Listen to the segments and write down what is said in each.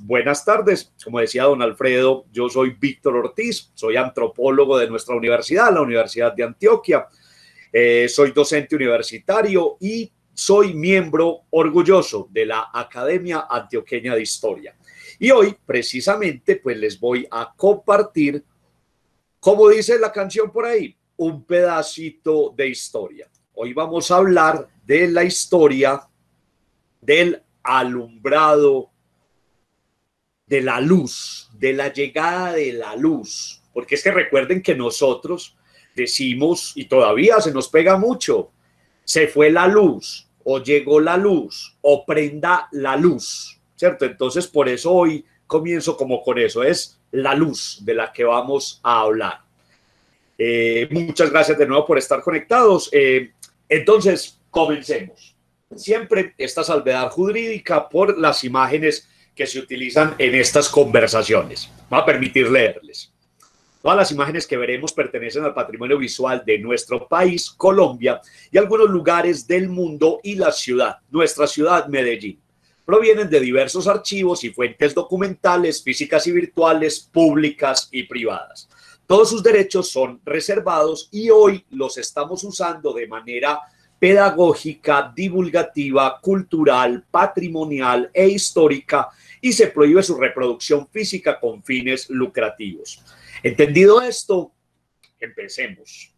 buenas tardes. Como decía don Alfredo, yo soy Víctor Ortiz, soy antropólogo de nuestra universidad, la Universidad de Antioquia. Soy docente universitario y soy miembro orgulloso de la Academia Antioqueña de Historia. Y hoy, precisamente, pues les voy a compartir, como dice la canción por ahí, un pedacito de historia. Hoy vamos a hablar de la historia del alumbrado, de la luz, de la llegada de la luz. Porque es que recuerden que nosotros decimos, y todavía se nos pega mucho, se fue la luz, o llegó la luz, o prenda la luz, ¿cierto? Entonces, por eso hoy comienzo como con eso, es la luz de la que vamos a hablar. Muchas gracias de nuevo por estar conectados. Entonces, comencemos. Siempre esta salvedad jurídica por las imágenes que se utilizan en estas conversaciones. Me va a permitir leerles. Todas las imágenes que veremos pertenecen al patrimonio visual de nuestro país, Colombia, y algunos lugares del mundo y la ciudad, nuestra ciudad, Medellín. Provienen de diversos archivos y fuentes documentales, físicas y virtuales, públicas y privadas. Todos sus derechos son reservados y hoy los estamos usando de manera pedagógica, divulgativa, cultural, patrimonial e histórica, y se prohíbe su reproducción física con fines lucrativos. Entendido esto, empecemos.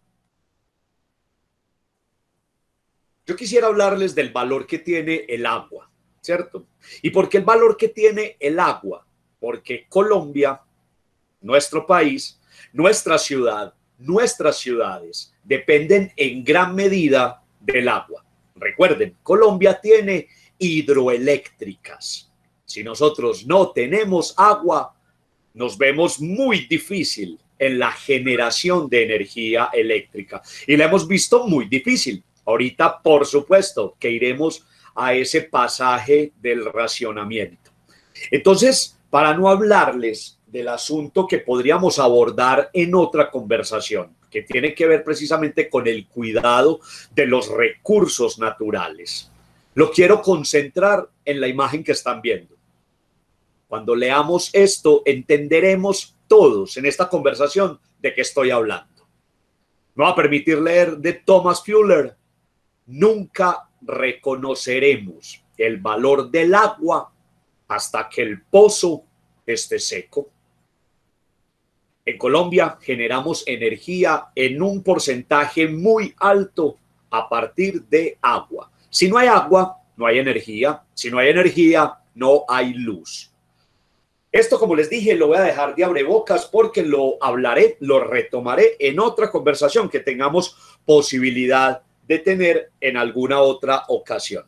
Yo quisiera hablarles del valor que tiene el agua, ¿cierto? ¿Y por qué el valor que tiene el agua? Porque Colombia, nuestro país, nuestra ciudad, nuestras ciudades dependen en gran medida del agua. Recuerden, Colombia tiene hidroeléctricas. Si nosotros no tenemos agua, nos vemos muy difícil en la generación de energía eléctrica. Y la hemos visto muy difícil. Ahorita, por supuesto, que iremos a ese pasaje del racionamiento. Entonces, para no hablarles del asunto que podríamos abordar en otra conversación, que tiene que ver precisamente con el cuidado de los recursos naturales, lo quiero concentrar en la imagen que están viendo. Cuando leamos esto, entenderemos todos en esta conversación de qué estoy hablando. Me va a permitir leer de Thomas Fuller. Nunca reconoceremos el valor del agua hasta que el pozo esté seco. En Colombia generamos energía en un porcentaje muy alto a partir de agua. Si no hay agua, no hay energía. Si no hay energía, no hay luz. Esto, como les dije, lo voy a dejar de abrebocas porque lo hablaré, lo retomaré en otra conversación que tengamos posibilidad de tener en alguna otra ocasión.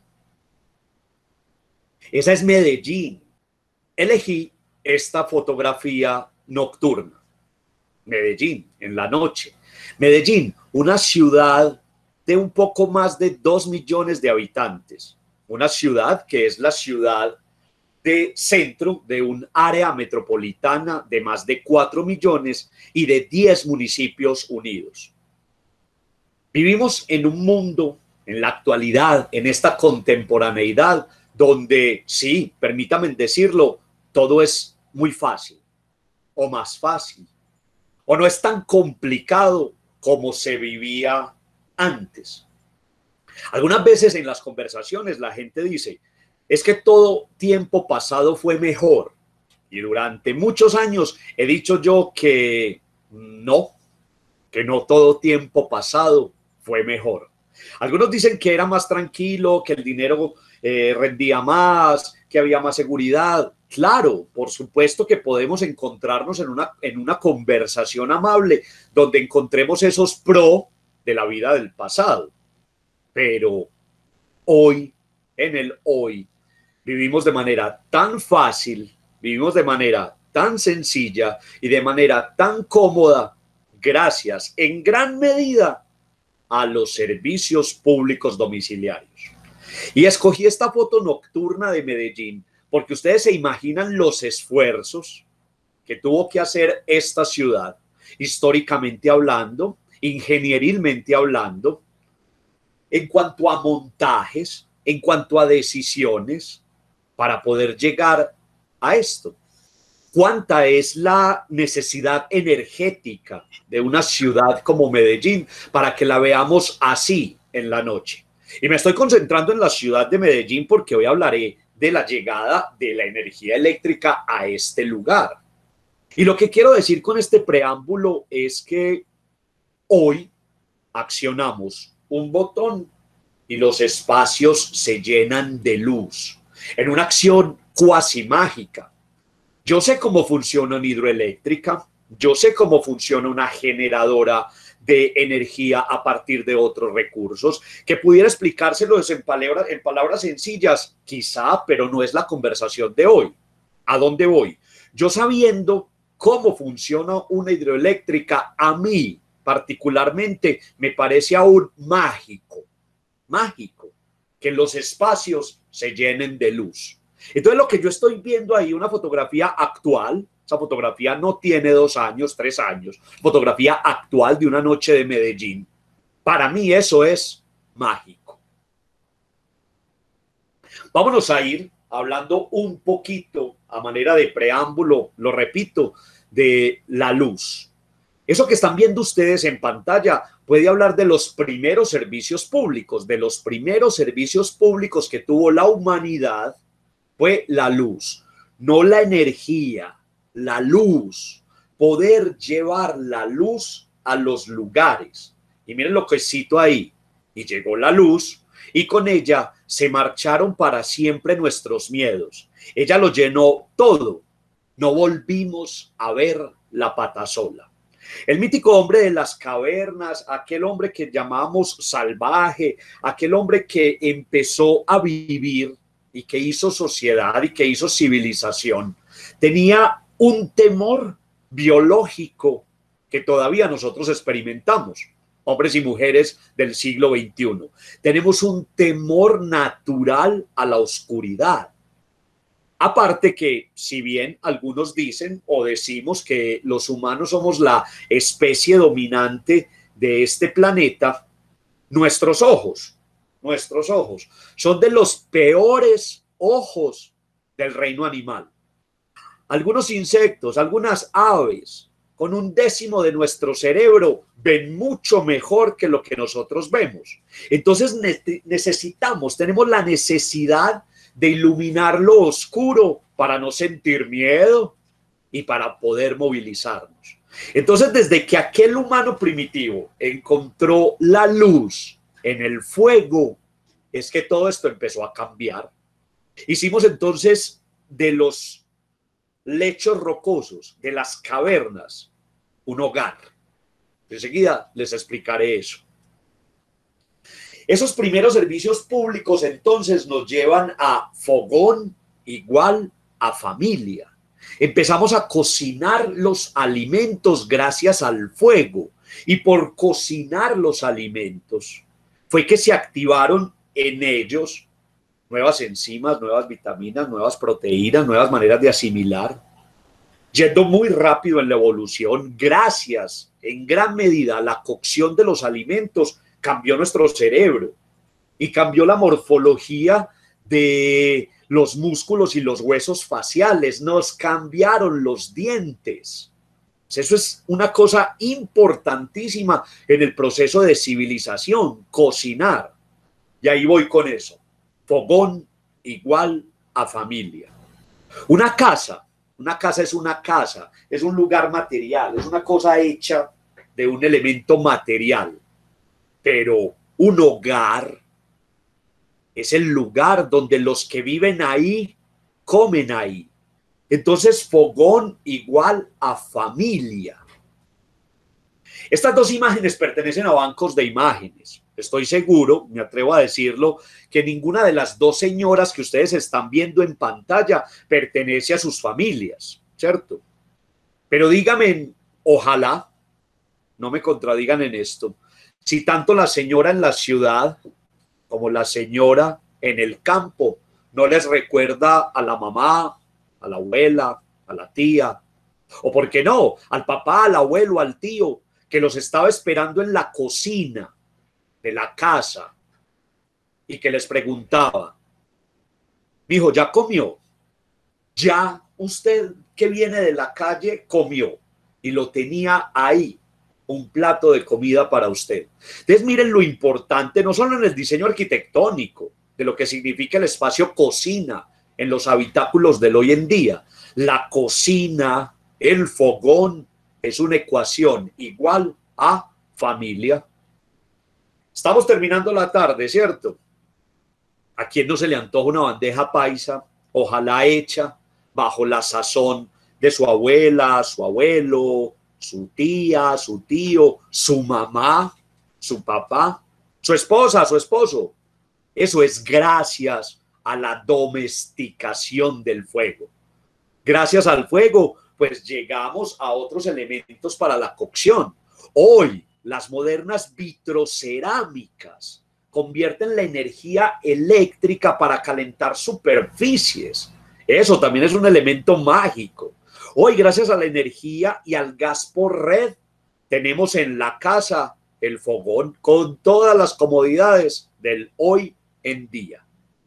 Esa es Medellín. Elegí esta fotografía nocturna. Medellín, en la noche. Medellín, una ciudad de un poco más de 2 millones de habitantes. Una ciudad que es la ciudad de centro de un área metropolitana de más de 4 millones y de 10 municipios unidos. Vivimos en un mundo, en la actualidad, en esta contemporaneidad, donde, sí, permítanme decirlo, todo es muy fácil, o más fácil, o no es tan complicado como se vivía antes. Algunas veces en las conversaciones la gente dice, es que todo tiempo pasado fue mejor. Y durante muchos años he dicho yo que no todo tiempo pasado fue mejor. Algunos dicen que era más tranquilo, que el dinero rendía más, que había más seguridad. Claro, por supuesto que podemos encontrarnos en una conversación amable donde encontremos esos pro de la vida del pasado. Pero hoy, en el hoy, vivimos de manera tan fácil, vivimos de manera tan sencilla y de manera tan cómoda, gracias en gran medida a los servicios públicos domiciliarios. Y escogí esta foto nocturna de Medellín porque ustedes se imaginan los esfuerzos que tuvo que hacer esta ciudad, históricamente hablando, ingenierilmente hablando, en cuanto a montajes, en cuanto a decisiones, para poder llegar a esto. ¿Cuánta es la necesidad energética de una ciudad como Medellín para que la veamos así en la noche? Y me estoy concentrando en la ciudad de Medellín porque hoy hablaré de la llegada de la energía eléctrica a este lugar. Y lo que quiero decir con este preámbulo es que hoy accionamos un botón y los espacios se llenan de luz en una acción cuasi mágica. Yo sé cómo funciona una hidroeléctrica, yo sé cómo funciona una generadora de energía a partir de otros recursos, que pudiera explicárselos en palabras sencillas, quizá, pero no es la conversación de hoy. ¿A dónde voy? Yo sabiendo cómo funciona una hidroeléctrica, a mí particularmente me parece aún mágico, que los espacios se llenen de luz. Entonces lo que yo estoy viendo ahí, una fotografía actual, esa fotografía no tiene 2 años, 3 años, fotografía actual de una noche de Medellín, para mí eso es mágico. Vámonos a ir hablando un poquito a manera de preámbulo, lo repito, de la luz. Eso que están viendo ustedes en pantalla puede hablar de los primeros servicios públicos, que tuvo la humanidad. Fue la luz, no la energía, la luz, poder llevar la luz a los lugares. Y miren lo que cito ahí, y llegó la luz, y con ella se marcharon para siempre nuestros miedos. Ella lo llenó todo, no volvimos a ver la pata sola. El mítico hombre de las cavernas, aquel hombre que llamamos salvaje, aquel hombre que empezó a vivir y que hizo sociedad y que hizo civilización, tenía un temor biológico que todavía nosotros experimentamos, hombres y mujeres del siglo XXI. Tenemos un temor natural a la oscuridad. Aparte que, si bien algunos dicen o decimos que los humanos somos la especie dominante de este planeta, nuestros ojos son de los peores ojos del reino animal. Algunos insectos, algunas aves, con 1/10 de nuestro cerebro, ven mucho mejor que lo que nosotros vemos. Entonces tenemos la necesidad de iluminar lo oscuro para no sentir miedo y para poder movilizarnos. Entonces, desde que aquel humano primitivo encontró la luz en el fuego, es que todo esto empezó a cambiar. Hicimos entonces de los lechos rocosos, de las cavernas, un hogar. Enseguida les explicaré eso. Esos primeros servicios públicos entonces nos llevan a fogón igual a familia. Empezamos a cocinar los alimentos gracias al fuego, y por cocinar los alimentos fue que se activaron en ellos nuevas enzimas, nuevas vitaminas, nuevas proteínas, nuevas maneras de asimilar, yendo muy rápido en la evolución. Gracias en gran medida a la cocción de los alimentos, cambió nuestro cerebro y cambió la morfología de los músculos y los huesos faciales, nos cambiaron los dientes. Eso es una cosa importantísima en el proceso de civilización, cocinar. Y ahí voy con eso. Fogón igual a familia. Una casa es una casa, es un lugar material, es una cosa hecha de un elemento material. Pero un hogar es el lugar donde los que viven ahí comen ahí. Entonces, fogón igual a familia. Estas 2 imágenes pertenecen a bancos de imágenes. Estoy seguro, me atrevo a decirlo, que ninguna de las 2 señoras que ustedes están viendo en pantalla pertenece a sus familias, ¿cierto? Pero díganme, ojalá, no me contradigan en esto, si tanto la señora en la ciudad como la señora en el campo no les recuerda a la mamá, a la abuela, a la tía, o por qué no, al papá, al abuelo, al tío, que los estaba esperando en la cocina de la casa y que les preguntaba: mijo, ¿ya comió? ¿Ya usted que viene de la calle comió y lo tenía ahí, un plato de comida para usted. Entonces miren lo importante, no solo en el diseño arquitectónico, de lo que significa el espacio cocina en los habitáculos del hoy en día. La cocina, el fogón, es una ecuación igual a familia. Estamos terminando la tarde, ¿cierto? ¿A quién no se le antoja una bandeja paisa, ojalá hecha bajo la sazón de su abuela, su abuelo, su tía, su tío, su mamá, su papá, su esposa, su esposo? Eso es gracias a la domesticación del fuego. Gracias al fuego, pues llegamos a otros elementos para la cocción. Hoy, las modernas vitrocerámicas convierten la energía eléctrica para calentar superficies. Eso también es un elemento mágico. Hoy, gracias a la energía y al gas por red, tenemos en la casa el fogón con todas las comodidades del hoy en día.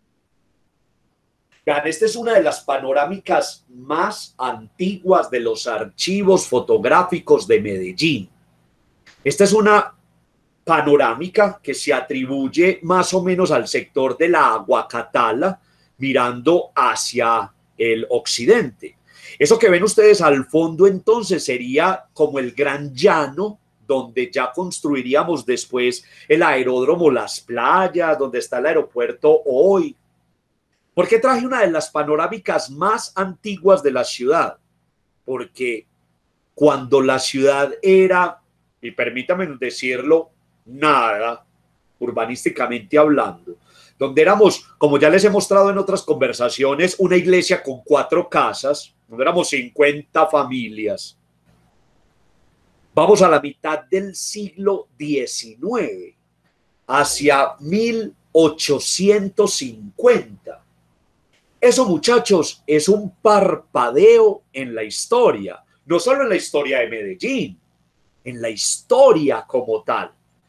Esta es una de las panorámicas más antiguas de los archivos fotográficos de Medellín. Esta es una panorámica que se atribuye más o menos al sector de la Aguacatala, mirando hacia el occidente. Eso que ven ustedes al fondo entonces sería como el Gran Llano, donde ya construiríamos después el aeródromo Las Playas, donde está el aeropuerto hoy. ¿Por qué traje una de las panorámicas más antiguas de la ciudad? Porque cuando la ciudad era, y permítame decirlo, nada, urbanísticamente hablando, donde éramos, como ya les he mostrado en otras conversaciones, una iglesia con 4 casas, donde éramos 50 familias. Vamos a la mitad del siglo XIX, hacia 1850. Eso, muchachos, es un parpadeo en la historia, no solo en la historia de Medellín, en la historia como tal.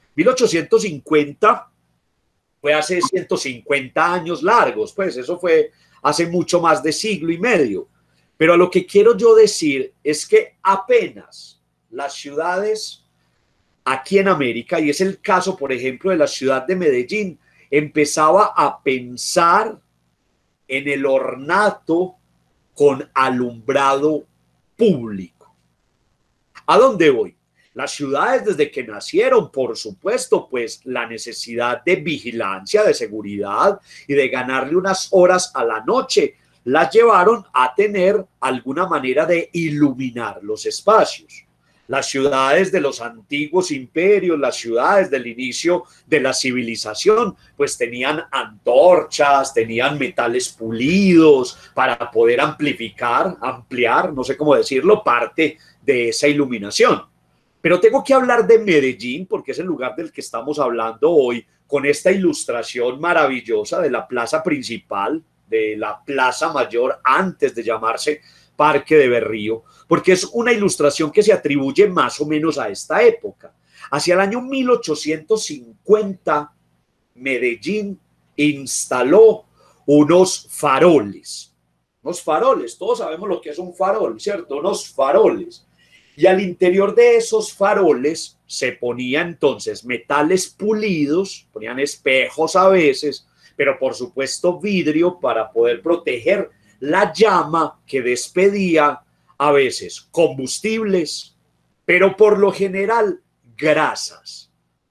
1850 fue hace 150 años largos, pues eso fue hace mucho más de siglo y medio. Pero a lo que quiero yo decir es que apenas las ciudades aquí en América, y es el caso, por ejemplo, de la ciudad de Medellín, empezaba a pensar en el ornato con alumbrado público. ¿A dónde voy? Las ciudades desde que nacieron, por supuesto, pues la necesidad de vigilancia, de seguridad y de ganarle unas horas a la noche, las llevaron a tener alguna manera de iluminar los espacios. Las ciudades de los antiguos imperios, las ciudades del inicio de la civilización, pues tenían antorchas, tenían metales pulidos para poder ampliar, no sé cómo decirlo, parte de esa iluminación. Pero tengo que hablar de Medellín porque es el lugar del que estamos hablando hoy, con esta ilustración maravillosa de la plaza principal, de la Plaza Mayor, antes de llamarse Parque de Berrío, porque es una ilustración que se atribuye más o menos a esta época. Hacia el año 1850, Medellín instaló unos faroles. Unos faroles, todos sabemos lo que es un farol, ¿cierto? Unos faroles. Y al interior de esos faroles se ponían entonces metales pulidos, ponían espejos a veces, pero por supuesto vidrio para poder proteger la llama que despedía a veces combustibles, pero por lo general grasas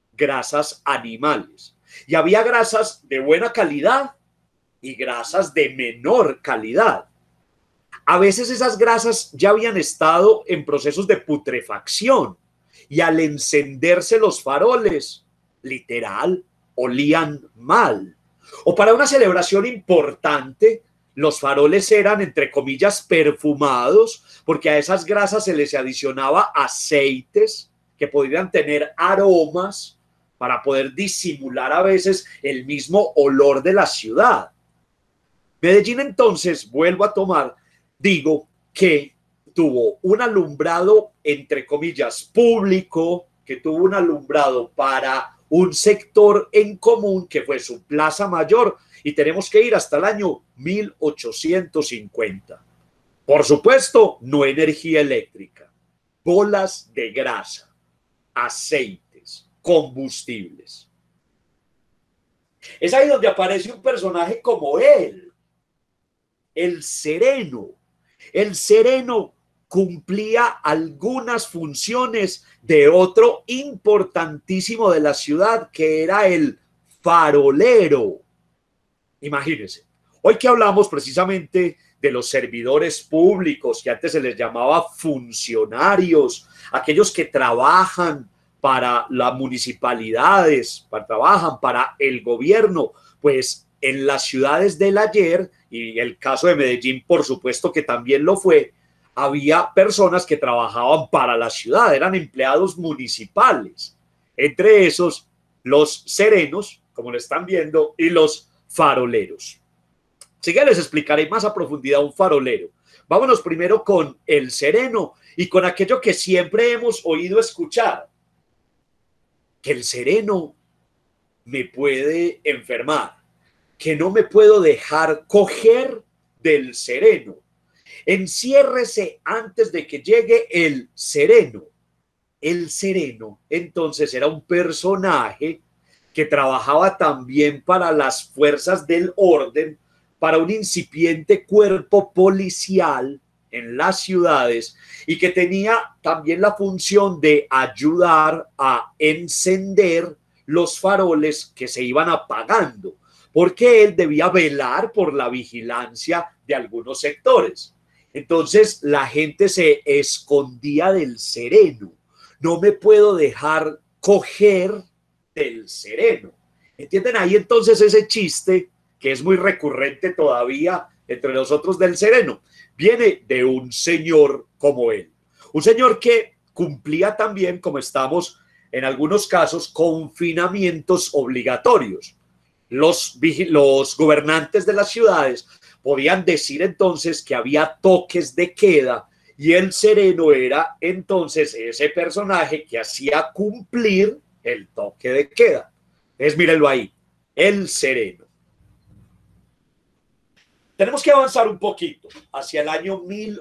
animales. Y había grasas de buena calidad y grasas de menor calidad. A veces esas grasas ya habían estado en procesos de putrefacción y al encenderse los faroles, literal, olían mal. O para una celebración importante, los faroles eran, entre comillas, perfumados, porque a esas grasas se les adicionaba aceites que podrían tener aromas para poder disimular a veces el mismo olor de la ciudad. Medellín entonces, vuelvo a tomar, digo que tuvo un alumbrado, entre comillas, público, que tuvo un alumbrado para un sector en común que fue su Plaza Mayor, y tenemos que ir hasta el año 1850. Por supuesto, no energía eléctrica, bolas de grasa, aceites, combustibles. Es ahí donde aparece un personaje como él, el sereno. El sereno cumplía algunas funciones de otro importantísimo de la ciudad, que era el farolero. Imagínense, hoy que hablamos precisamente de los servidores públicos, que antes se les llamaba funcionarios, aquellos que trabajan para las municipalidades, trabajan para el gobierno, pues en las ciudades del ayer, y el caso de Medellín por supuesto que también lo fue, había personas que trabajaban para la ciudad, eran empleados municipales, entre esos los serenos, como lo están viendo, y los faroleros. Así que les explicaré más a profundidad un farolero. Vámonos primero con el sereno y con aquello que siempre hemos oído escuchar, que el sereno me puede enfermar, que no me puedo dejar coger del sereno. Enciérrese antes de que llegue el sereno. El sereno, entonces, era un personaje que trabajaba también para las fuerzas del orden, para un incipiente cuerpo policial en las ciudades, y que tenía también la función de ayudar a encender los faroles que se iban apagando, porque él debía velar por la vigilancia de algunos sectores. Entonces la gente se escondía del sereno. No me puedo dejar coger del sereno. ¿Entienden ahí entonces ese chiste que es muy recurrente todavía entre nosotros del sereno? Viene de un señor como él. Un señor que cumplía también, como estamos en algunos casos, confinamientos obligatorios. Los gobernantes de las ciudades podían decir entonces que había toques de queda, y el sereno era entonces ese personaje que hacía cumplir el toque de queda. Entonces mírenlo ahí, el sereno. Tenemos que avanzar un poquito hacia el año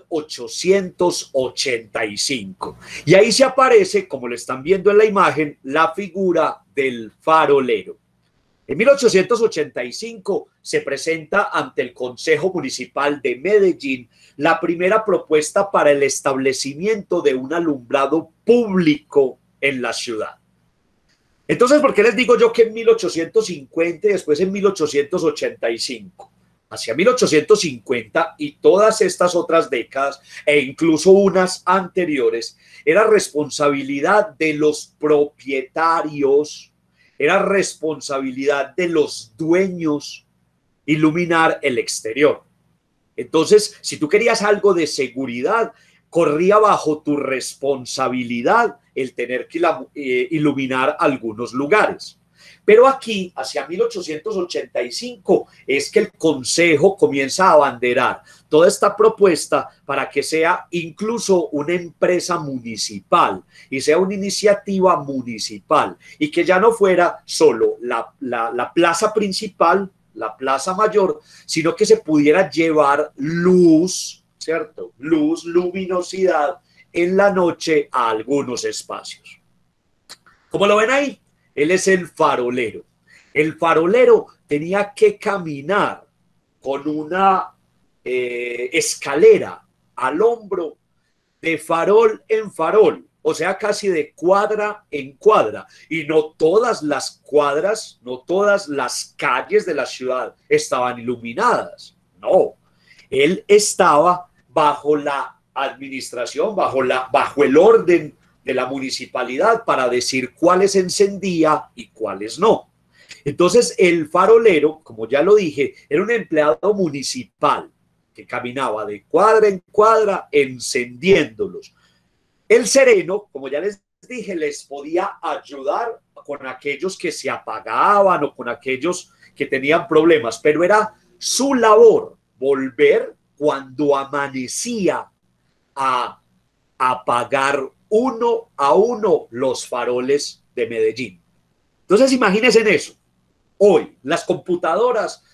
1885. Y ahí se aparece, como lo están viendo en la imagen, la figura del farolero. En 1885 se presenta ante el Consejo Municipal de Medellín la primera propuesta para el establecimiento de un alumbrado público en la ciudad. Entonces, ¿por qué les digo yo que en 1850 y después en 1885? Hacia 1850 y todas estas otras décadas, e incluso unas anteriores, era responsabilidad de los propietarios, era responsabilidad de los dueños iluminar el exterior. Entonces, si tú querías algo de seguridad, corría bajo tu responsabilidad el tener que iluminar algunos lugares. Pero aquí, hacia 1885, es que el Consejo comienza a abanderar toda esta propuesta para que sea incluso una empresa municipal y sea una iniciativa municipal, y que ya no fuera solo la plaza principal, la plaza mayor, sino que se pudiera llevar luz, ¿cierto? Luz, luminosidad en la noche a algunos espacios. ¿Cómo lo ven ahí? Él es el farolero. El farolero tenía que caminar con una escalera al hombro, de farol en farol, o sea, casi de cuadra en cuadra. Y no todas las cuadras, no todas las calles de la ciudad estaban iluminadas. No, él estaba bajo la administración, bajo el orden de la municipalidad para decir cuáles encendía y cuáles no. Entonces el farolero, como ya lo dije, era un empleado municipal que caminaba de cuadra en cuadra encendiéndolos. El sereno, como ya les dije, les podía ayudar con aquellos que se apagaban o con aquellos que tenían problemas, pero era su labor volver cuando amanecía a apagar uno a uno los faroles de Medellín. Entonces imagínense en eso. Hoy las computadoras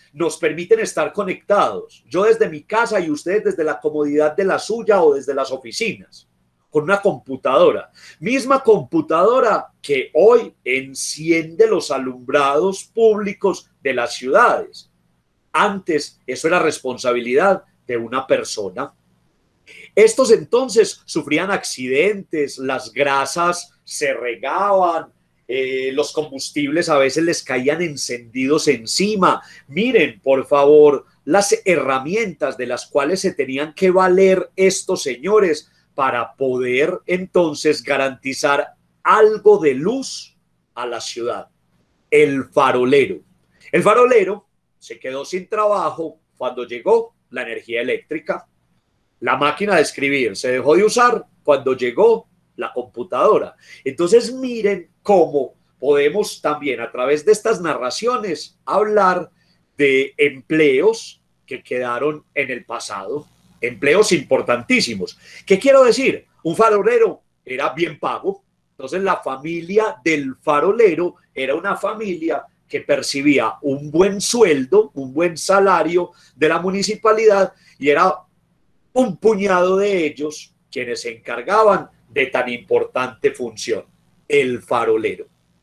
nos permiten estar conectados. Yo desde mi casa y ustedes desde la comodidad de la suya o desde las oficinas, con una computadora. Misma computadora que hoy enciende los alumbrados públicos de las ciudades. Antes eso era responsabilidad de una persona. Estos entonces sufrían accidentes, las grasas se regaban, los combustibles a veces les caían encendidos encima. Miren, por favor, las herramientas de las cuales se tenían que valer estos señores para poder entonces garantizar algo de luz a la ciudad. El farolero. El farolero se quedó sin trabajo cuando llegó la energía eléctrica. La máquina de escribir se dejó de usar cuando llegó la computadora. Entonces miren cómo podemos también a través de estas narraciones hablar de empleos que quedaron en el pasado, empleos importantísimos. ¿Qué quiero decir? Un farolero era bien pago. Entonces la familia del farolero era una familia que percibía un buen sueldo, un buen salario de la municipalidad, y era un puñado de ellos quienes se encargaban de tan importante función, el farolero.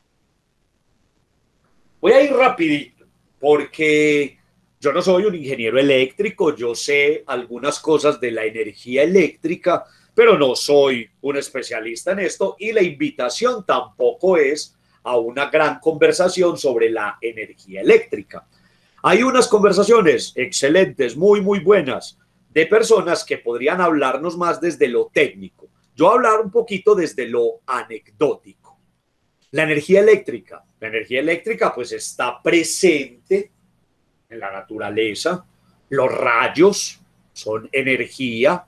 Voy a ir rapidito porque yo no soy un ingeniero eléctrico, yo sé algunas cosas de la energía eléctrica, pero no soy un especialista en esto, y la invitación tampoco es a una gran conversación sobre la energía eléctrica. Hay unas conversaciones excelentes, muy, muy buenas, de personas que podrían hablarnos más desde lo técnico. Yo voy a hablar un poquito desde lo anecdótico. La energía eléctrica pues está presente en la naturaleza. Los rayos son energía.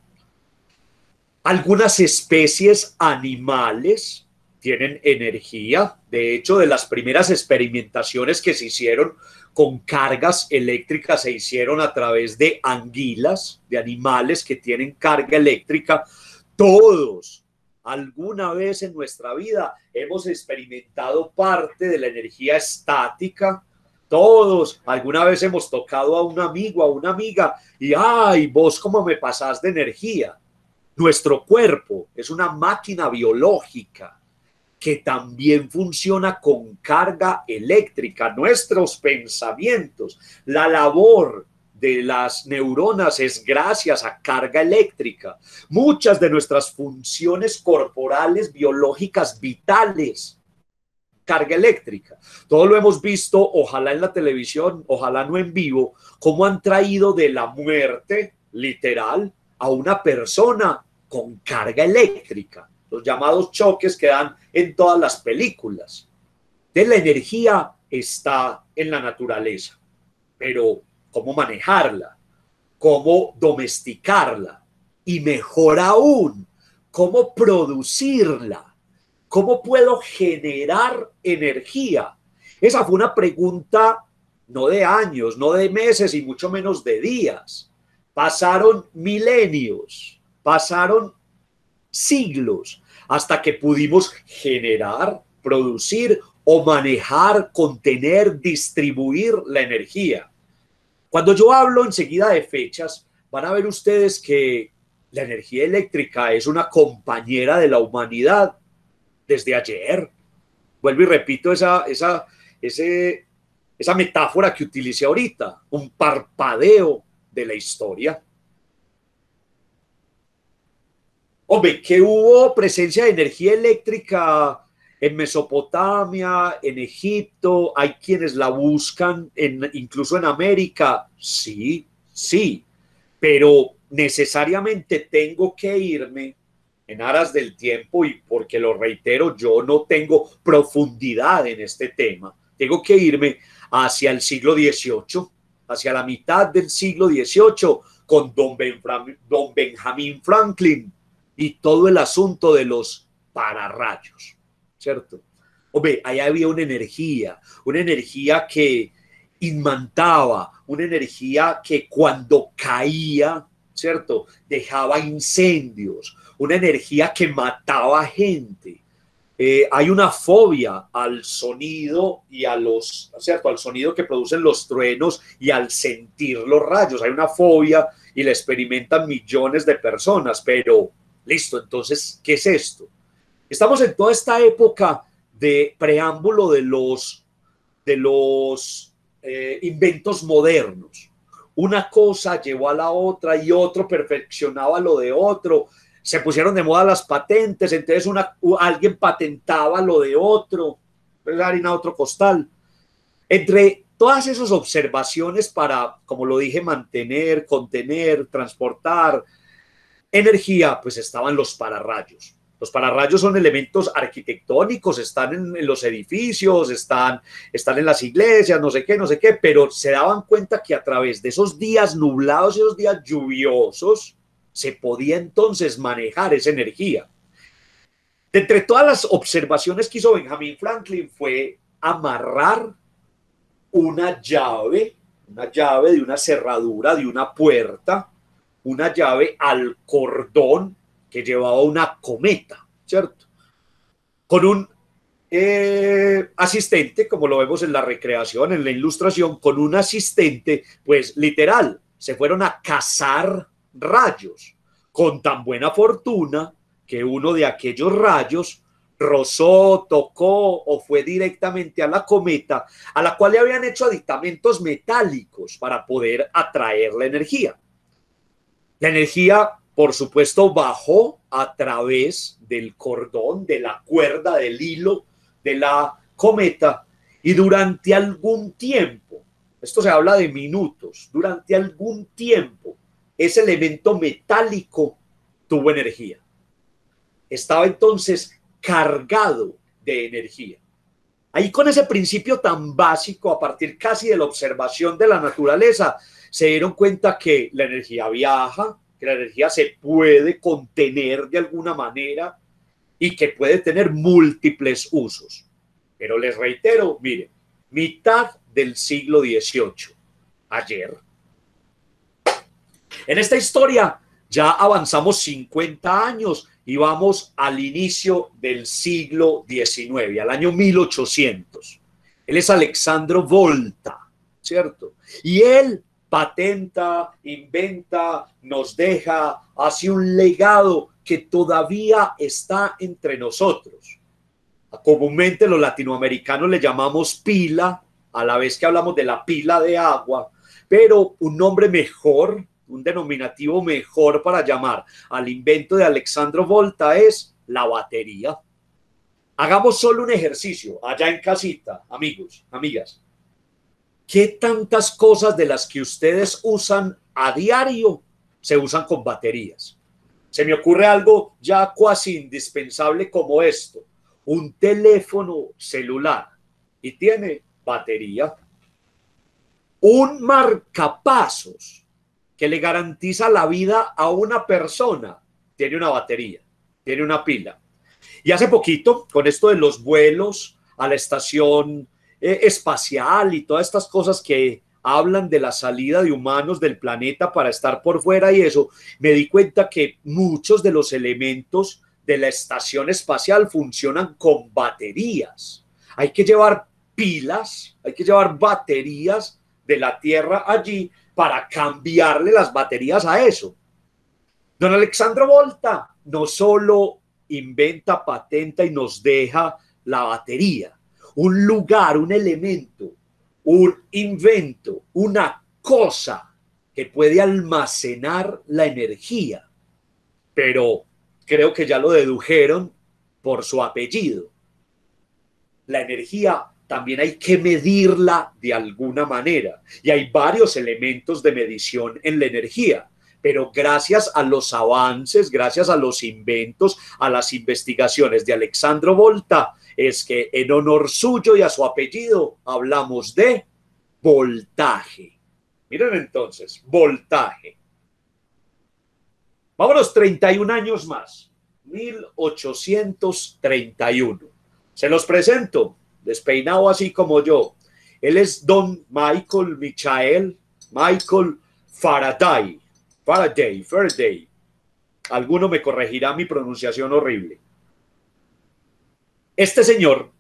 Algunas especies animales tienen energía. De hecho, de las primeras experimentaciones que se hicieron con cargas eléctricas se hicieron a través de anguilas, de animales que tienen carga eléctrica. Todos, alguna vez en nuestra vida, hemos experimentado parte de la energía estática. Todos, alguna vez hemos tocado a un amigo, a una amiga, y ¡ay, vos cómo me pasás de energía! Nuestro cuerpo es una máquina biológica que también funciona con carga eléctrica. Nuestros pensamientos, la labor de las neuronas es gracias a carga eléctrica. Muchas de nuestras funciones corporales, biológicas, vitales, carga eléctrica. Todo lo hemos visto, ojalá en la televisión, ojalá no en vivo, cómo han traído de la muerte literal a una persona con carga eléctrica. Los llamados choques que dan en todas las películas. De la energía está en la naturaleza, pero ¿cómo manejarla? ¿Cómo domesticarla? Y mejor aún, ¿cómo producirla? ¿Cómo puedo generar energía? Esa fue una pregunta no de años, no de meses y mucho menos de días. Pasaron milenios, pasaron siglos hasta que pudimos generar, producir o manejar, contener, distribuir la energía. Cuando yo hablo enseguida de fechas, van a ver ustedes que la energía eléctrica es una compañera de la humanidad desde ayer. Vuelvo y repito esa metáfora que utilicé ahorita, un parpadeo de la historia. Hombre, que hubo presencia de energía eléctrica en Mesopotamia, en Egipto, hay quienes la buscan, incluso en América, sí, sí, pero necesariamente tengo que irme en aras del tiempo y porque lo reitero, yo no tengo profundidad en este tema, tengo que irme hacia el siglo XVIII, hacia la mitad del siglo XVIII, con don Benjamin Franklin y todo el asunto de los pararrayos, ¿cierto? Hombre, ahí había una energía que inmantaba, una energía que cuando caía, ¿cierto? Dejaba incendios, una energía que mataba gente. Hay una fobia al sonido y a los, ¿cierto? Al sonido que producen los truenos y al sentir los rayos. Hay una fobia y la experimentan millones de personas, pero listo, entonces, ¿qué es esto? Estamos en toda esta época de preámbulo de los inventos modernos. Una cosa llevó a la otra y otro perfeccionaba lo de otro. Se pusieron de moda las patentes, entonces alguien patentaba lo de otro, harina otro costal. Entre todas esas observaciones para, como lo dije, mantener, contener, transportar energía, pues estaban los pararrayos. Los pararrayos son elementos arquitectónicos, están en los edificios, están en las iglesias, no sé qué, pero se daban cuenta que a través de esos días nublados, esos días lluviosos, se podía entonces manejar esa energía. De entre todas las observaciones que hizo Benjamin Franklin fue amarrar una llave de una cerradura, de una puerta, una llave al cordón que llevaba una cometa, ¿cierto? Con un asistente, como lo vemos en la recreación, en la ilustración, con un asistente, pues literal, se fueron a cazar rayos, con tan buena fortuna que uno de aquellos rayos rozó, tocó o fue directamente a la cometa, a la cual le habían hecho aditamentos metálicos para poder atraer la energía. La energía, por supuesto, bajó a través del cordón, de la cuerda, del hilo de la cometa, y durante algún tiempo, esto se habla de minutos, durante algún tiempo, ese elemento metálico tuvo energía. Estaba entonces cargado de energía. Ahí con ese principio tan básico, a partir casi de la observación de la naturaleza, se dieron cuenta que la energía viaja, que la energía se puede contener de alguna manera y que puede tener múltiples usos. Pero les reitero, miren, mitad del siglo XVIII, ayer. En esta historia ya avanzamos 50 años y vamos al inicio del siglo XIX, al año 1800. Él es Alessandro Volta, ¿cierto? Y él patenta, inventa, nos deja, hace un legado que todavía está entre nosotros. Comúnmente los latinoamericanos le llamamos pila, a la vez que hablamos de la pila de agua, pero un nombre mejor, un denominativo mejor para llamar al invento de Alessandro Volta es la batería. Hagamos solo un ejercicio allá en casita, amigos, amigas. ¿Qué tantas cosas de las que ustedes usan a diario se usan con baterías? Se me ocurre algo ya casi indispensable como esto: un teléfono celular y tiene batería. Un marcapasos que le garantiza la vida a una persona tiene una batería, tiene una pila. Y hace poquito, con esto de los vuelos a la estación espacial y todas estas cosas que hablan de la salida de humanos del planeta para estar por fuera y eso, me di cuenta que muchos de los elementos de la estación espacial funcionan con baterías. Hay que llevar pilas, hay que llevar baterías de la Tierra allí para cambiarle las baterías a eso. Don Alessandro Volta no solo inventa, patenta y nos deja la batería, un lugar, un elemento, un invento, una cosa que puede almacenar la energía. Pero creo que ya lo dedujeron por su apellido. La energía también hay que medirla de alguna manera y hay varios elementos de medición en la energía. Pero gracias a los avances, gracias a los inventos, a las investigaciones de Alessandro Volta, es que en honor suyo y a su apellido hablamos de voltaje. Miren entonces, voltaje. Vámonos 31 años más, 1831. Se los presento, despeinado así como yo. Él es don Michael Faraday. Faraday. Alguno me corregirá mi pronunciación horrible. Este señor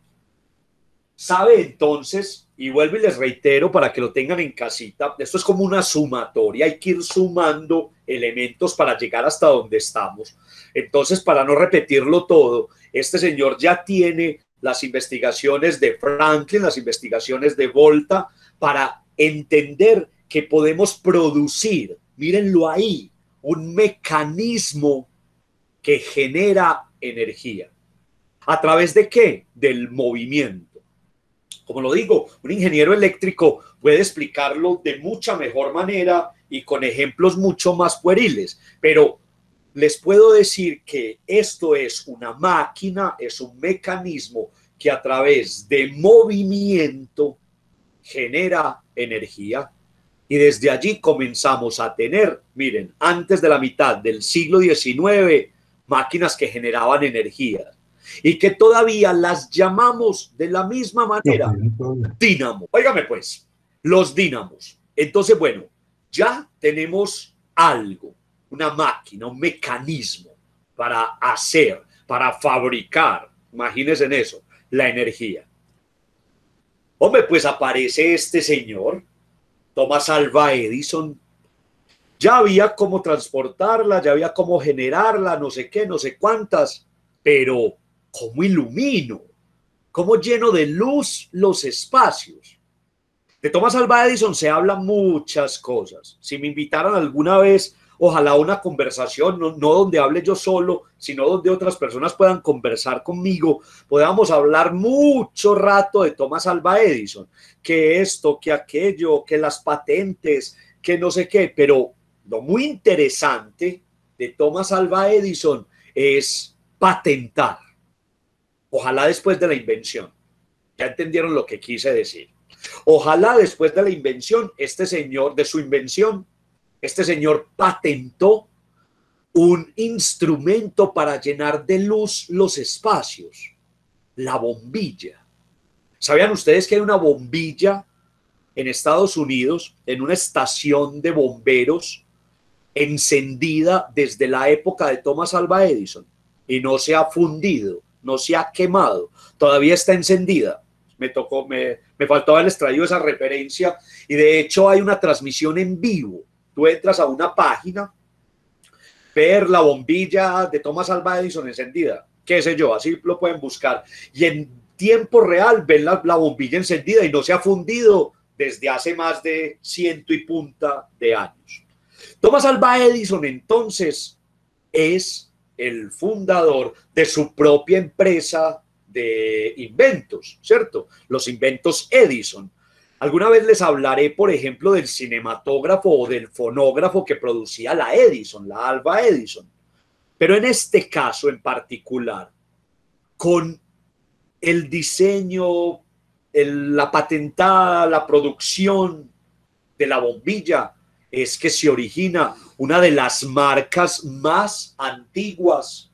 sabe entonces, y vuelvo y les reitero para que lo tengan en casita, esto es como una sumatoria, hay que ir sumando elementos para llegar hasta donde estamos. Entonces, para no repetirlo todo, este señor ya tiene las investigaciones de Franklin, las investigaciones de Volta, para entender que podemos producir, mírenlo ahí, un mecanismo que genera energía. ¿A través de qué? Del movimiento. Como lo digo, un ingeniero eléctrico puede explicarlo de mucha mejor manera y con ejemplos mucho más pueriles, pero les puedo decir que esto es una máquina, es un mecanismo que a través de movimiento genera energía. Y desde allí comenzamos a tener, miren, antes de la mitad del siglo XIX, máquinas que generaban energía y que todavía las llamamos de la misma manera dínamo. Óigame pues, los dínamos. Entonces, bueno, ya tenemos algo, una máquina, un mecanismo para hacer, para fabricar, imagínense en eso, la energía. Hombre, pues aparece este señor, Thomas Alva Edison. Ya había cómo transportarla, ya había cómo generarla, no sé qué, no sé cuántas, pero ¿cómo ilumino? ¿Cómo lleno de luz los espacios? De Thomas Alva Edison se hablan muchas cosas. Si me invitaran alguna vez, ojalá una conversación, no donde hable yo solo, sino donde otras personas puedan conversar conmigo, podamos hablar mucho rato de Thomas Alva Edison, que esto, que aquello, que las patentes, que no sé qué, pero lo muy interesante de Thomas Alva Edison es patentar. Ojalá después de la invención. Ya entendieron lo que quise decir. Ojalá después de la invención, este señor, de su invención, este señor patentó un instrumento para llenar de luz los espacios, la bombilla. ¿Sabían ustedes que hay una bombilla en Estados Unidos, en una estación de bomberos, encendida desde la época de Thomas Alva Edison y no se ha fundido, no se ha quemado, todavía está encendida? Me faltó haberles traído esa referencia y de hecho hay una transmisión en vivo. Tú entras a una página, ver la bombilla de Thomas Alva Edison encendida, qué sé yo, así lo pueden buscar. Y en tiempo real ven la bombilla encendida y no se ha fundido desde hace más de 100 y punta de años. Thomas Alva Edison entonces es el fundador de su propia empresa de inventos, ¿cierto? Los inventos Edison. Alguna vez les hablaré, por ejemplo, del cinematógrafo o del fonógrafo que producía la Edison, la Alva Edison. Pero en este caso en particular, con el diseño, la patentada, la producción de la bombilla, es que se origina una de las marcas más antiguas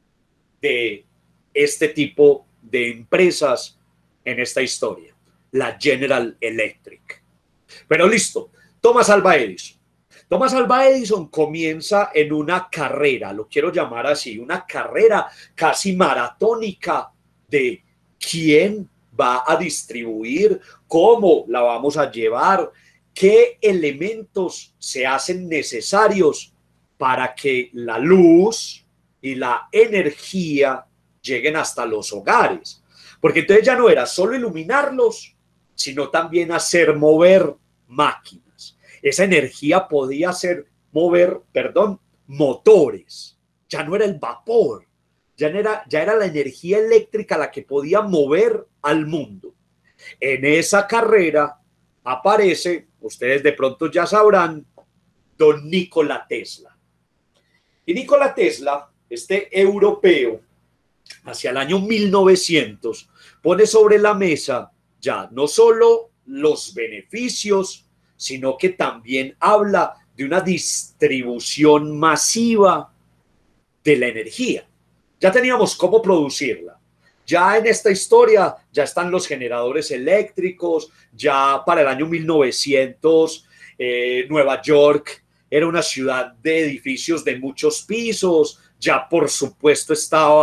de este tipo de empresas en esta historia, la General Electric. Pero listo, Thomas Alva Edison. Thomas Alva Edison comienza en una carrera, lo quiero llamar así, una carrera casi maratónica de quién va a distribuir, cómo la vamos a llevar, qué elementos se hacen necesarios para que la luz y la energía lleguen hasta los hogares. Porque entonces ya no era solo iluminarlos, sino también hacer mover máquinas. Esa energía podía hacer mover, motores. Ya no era el vapor, ya era la energía eléctrica la que podía mover al mundo. En esa carrera aparece, ustedes de pronto ya sabrán, don Nikola Tesla. Y Nikola Tesla, este europeo, hacia el año 1900, pone sobre la mesa ya no solo los beneficios, sino que también habla de una distribución masiva de la energía. Ya teníamos cómo producirla. Ya en esta historia ya están los generadores eléctricos, ya para el año 1900 Nueva York era una ciudad de edificios de muchos pisos, ya por supuesto estaba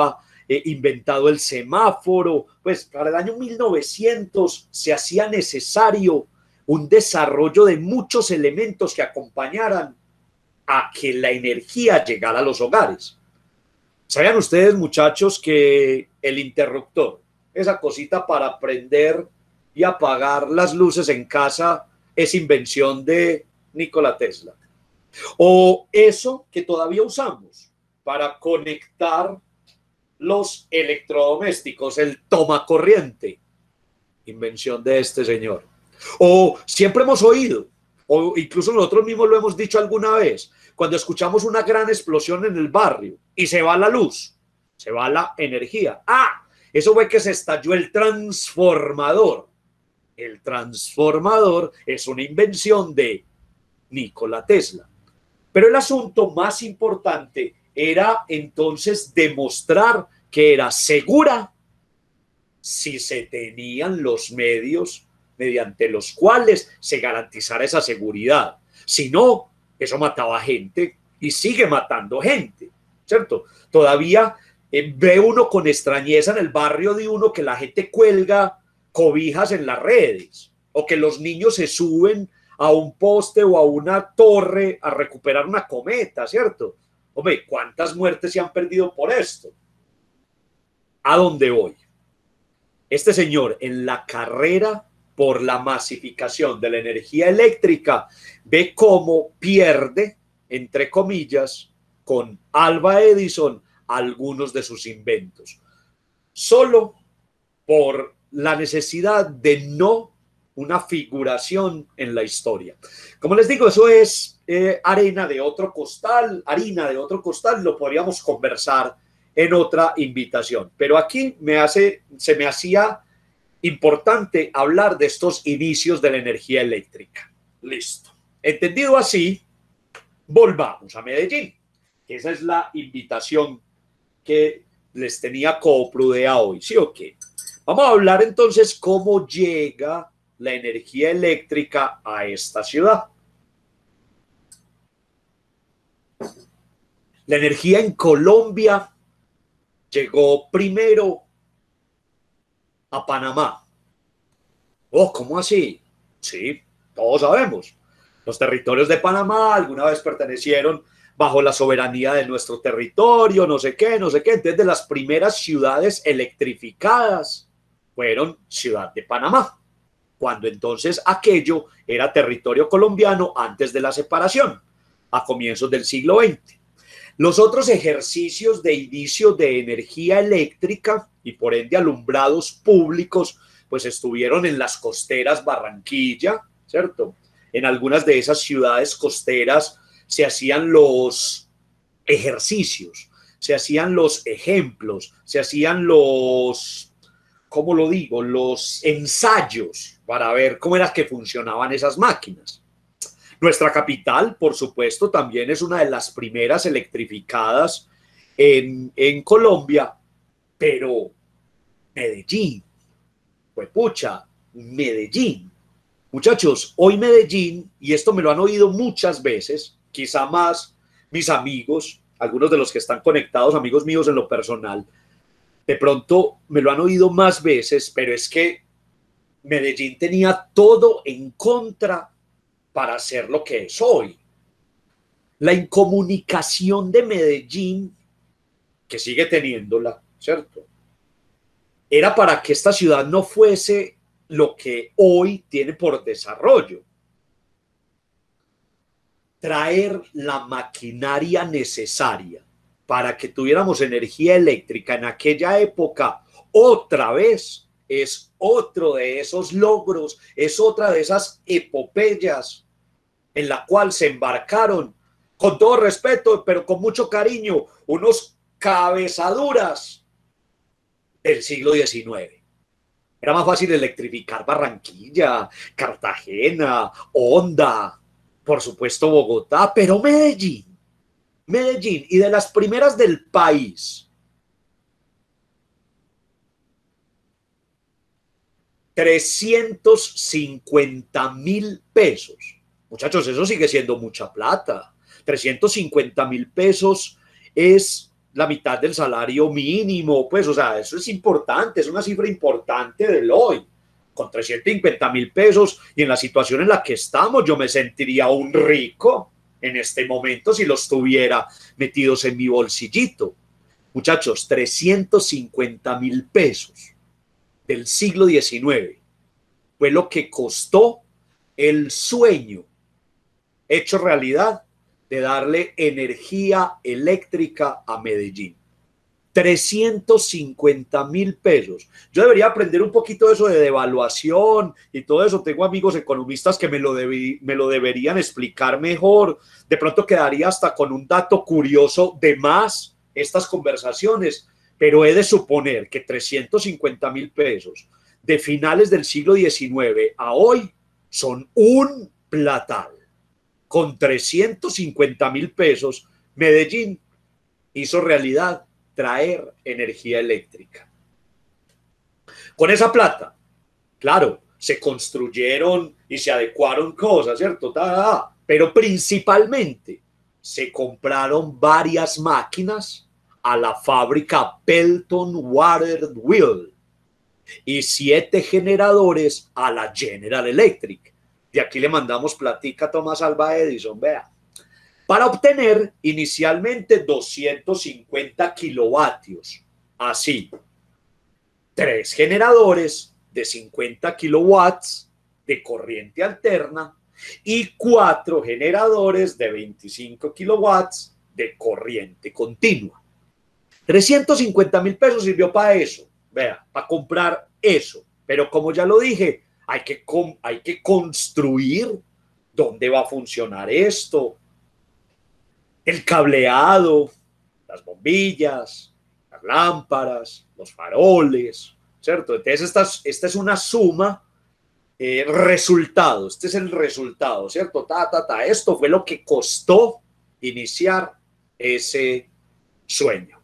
inventado el semáforo. Pues para el año 1900 se hacía necesario un desarrollo de muchos elementos que acompañaran a que la energía llegara a los hogares. ¿Sabían ustedes, muchachos, que el interruptor, esa cosita para prender y apagar las luces en casa, es invención de Nikola Tesla? O eso que todavía usamos para conectar los electrodomésticos, el tomacorriente, invención de este señor. O siempre hemos oído, o incluso nosotros mismos lo hemos dicho alguna vez, cuando escuchamos una gran explosión en el barrio y se va la luz, se va la energía. Ah, eso fue que se estalló el transformador. El transformador es una invención de Nikola Tesla. Pero el asunto más importante era entonces demostrar que era segura si se tenían los medios mediante los cuales se garantizara esa seguridad. Si no, eso mataba gente y sigue matando gente, ¿cierto? Todavía ve uno con extrañeza en el barrio de uno que la gente cuelga cobijas en las redes o que los niños se suben a un poste o a una torre a recuperar una cometa, ¿cierto? Hombre, ¿cuántas muertes se han perdido por esto? ¿A dónde voy? Este señor, en la carrera por la masificación de la energía eléctrica, ve cómo pierde, entre comillas, con Alva Edison algunos de sus inventos, solo por la necesidad de no una figuración en la historia. Como les digo, eso es harina de otro costal, lo podríamos conversar en otra invitación, pero aquí se me hacía importante hablar de estos inicios de la energía eléctrica. Listo. Entendido así, volvamos a Medellín, que esa es la invitación que les tenía Coprudea hoy, ¿sí o qué? Vamos a hablar entonces cómo llega la energía eléctrica a esta ciudad. La energía en Colombia llegó primero a Panamá. Oh, ¿cómo así? Sí, todos sabemos. Los territorios de Panamá alguna vez pertenecieron bajo la soberanía de nuestro territorio, no sé qué, no sé qué. Entonces, de las primeras ciudades electrificadas fueron Ciudad de Panamá, cuando entonces aquello era territorio colombiano antes de la separación, a comienzos del siglo XX. Los otros ejercicios de inicio de energía eléctrica y por ende alumbrados públicos, pues estuvieron en las costeras Barranquilla, ¿cierto? En algunas de esas ciudades costeras se hacían los ejercicios, se hacían los ejemplos, se hacían los, ¿cómo lo digo?, los ensayos para ver cómo era que funcionaban esas máquinas. Nuestra capital, por supuesto, también es una de las primeras electrificadas en Colombia, pero Medellín, pues pucha, Medellín. Muchachos, hoy Medellín, y esto me lo han oído muchas veces, quizá más mis amigos, algunos de los que están conectados, amigos míos en lo personal, de pronto me lo han oído más veces, pero es que Medellín tenía todo en contra para ser lo que es hoy. La incomunicación de Medellín, que sigue teniéndola, ¿cierto?, era para que esta ciudad no fuese lo que hoy tiene por desarrollo. Traer la maquinaria necesaria para que tuviéramos energía eléctrica en aquella época, otra vez, es otro de esos logros, es otra de esas epopeyas en la cual se embarcaron, con todo respeto, pero con mucho cariño, unos cabezaduras del siglo XIX. Era más fácil electrificar Barranquilla, Cartagena, Honda, por supuesto Bogotá, pero Medellín, y de las primeras del país. 350.000 pesos. Muchachos, eso sigue siendo mucha plata. 350.000 pesos es la mitad del salario mínimo, pues, o sea, eso es importante, es una cifra importante del hoy. Con 350.000 pesos y en la situación en la que estamos, yo me sentiría un rico en este momento si los tuviera metidos en mi bolsillito. Muchachos, 350.000 pesos del siglo XIX fue lo que costó el sueño hecho realidad de darle energía eléctrica a Medellín. 350.000 pesos. Yo debería aprender un poquito de eso de devaluación y todo eso. Tengo amigos economistas que me lo deberían explicar mejor. De pronto quedaría hasta con un dato curioso de más estas conversaciones, pero he de suponer que 350.000 pesos de finales del siglo XIX a hoy son un platal. Con 350.000 pesos, Medellín hizo realidad traer energía eléctrica. Con esa plata, claro, se construyeron y se adecuaron cosas, ¿cierto? Pero principalmente se compraron varias máquinas a la fábrica Pelton Water Wheel y 7 generadores a la General Electric. De aquí le mandamos platica a Thomas Alva Edison, vea, para obtener inicialmente 250 kilovatios. Así, 3 generadores de 50 kilowatts de corriente alterna y 4 generadores de 25 kilowatts de corriente continua. 350.000 pesos sirvió para eso, vea, para comprar eso. Pero como ya lo dije, hay que construir dónde va a funcionar esto, el cableado, las bombillas, las lámparas, los faroles, ¿cierto? Entonces esta es una suma, resultado, este es el resultado, ¿cierto? Esto fue lo que costó iniciar ese sueño.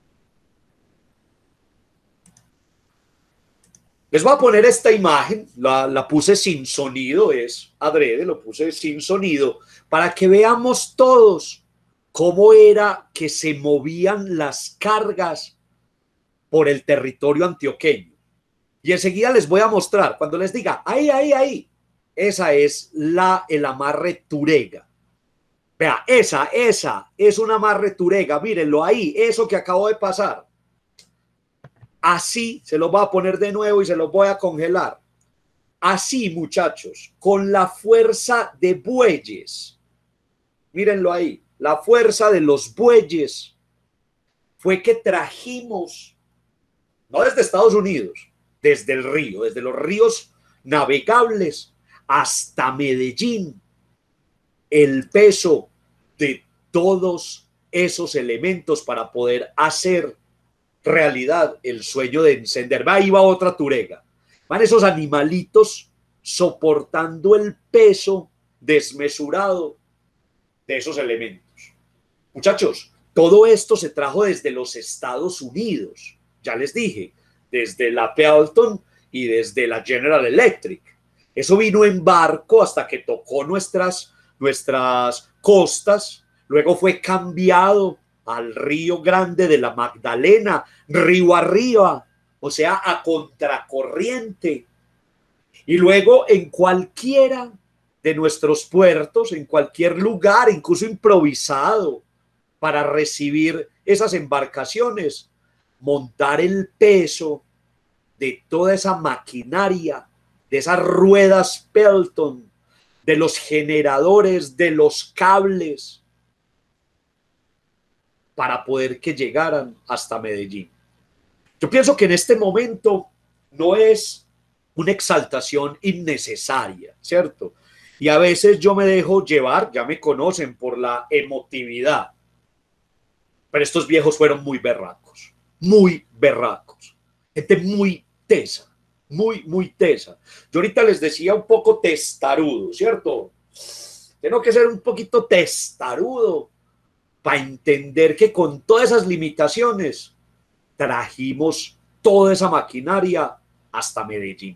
Les voy a poner esta imagen, la puse sin sonido, es adrede, lo puse sin sonido, para que veamos todos cómo era que se movían las cargas por el territorio antioqueño. Y enseguida les voy a mostrar, cuando les diga, ahí, esa es el amarre Turega. Vea, esa es un amarre Turega, mírenlo ahí, eso que acabo de pasar. Así, se los voy a poner de nuevo y se los voy a congelar. Así, muchachos, con la fuerza de bueyes. Mírenlo ahí. La fuerza de los bueyes fue que trajimos, no desde Estados Unidos, desde el río, desde los ríos navegables hasta Medellín, el peso de todos esos elementos para poder hacer realidad el sueño de encender. Ahí va otra Turega. Van esos animalitos soportando el peso desmesurado de esos elementos. Muchachos, todo esto se trajo desde los Estados Unidos, ya les dije, desde la Pelton y desde la General Electric. Eso vino en barco hasta que tocó nuestras costas, luego fue cambiado al Río Grande de la Magdalena, río arriba, o sea, a contracorriente. Y luego en cualquiera de nuestros puertos, en cualquier lugar, incluso improvisado, para recibir esas embarcaciones, montar el peso de toda esa maquinaria, de esas ruedas Pelton, de los generadores, de los cables, para poder que llegaran hasta Medellín. Yo pienso que en este momento no es una exaltación innecesaria, ¿cierto? Y a veces yo me dejo llevar, ya me conocen, por la emotividad. Pero estos viejos fueron muy berracos, gente muy tesa, muy tesa. Yo ahorita les decía un poco testarudo, ¿cierto? Tengo que ser un poquito testarudo para entender que con todas esas limitaciones trajimos toda esa maquinaria hasta Medellín.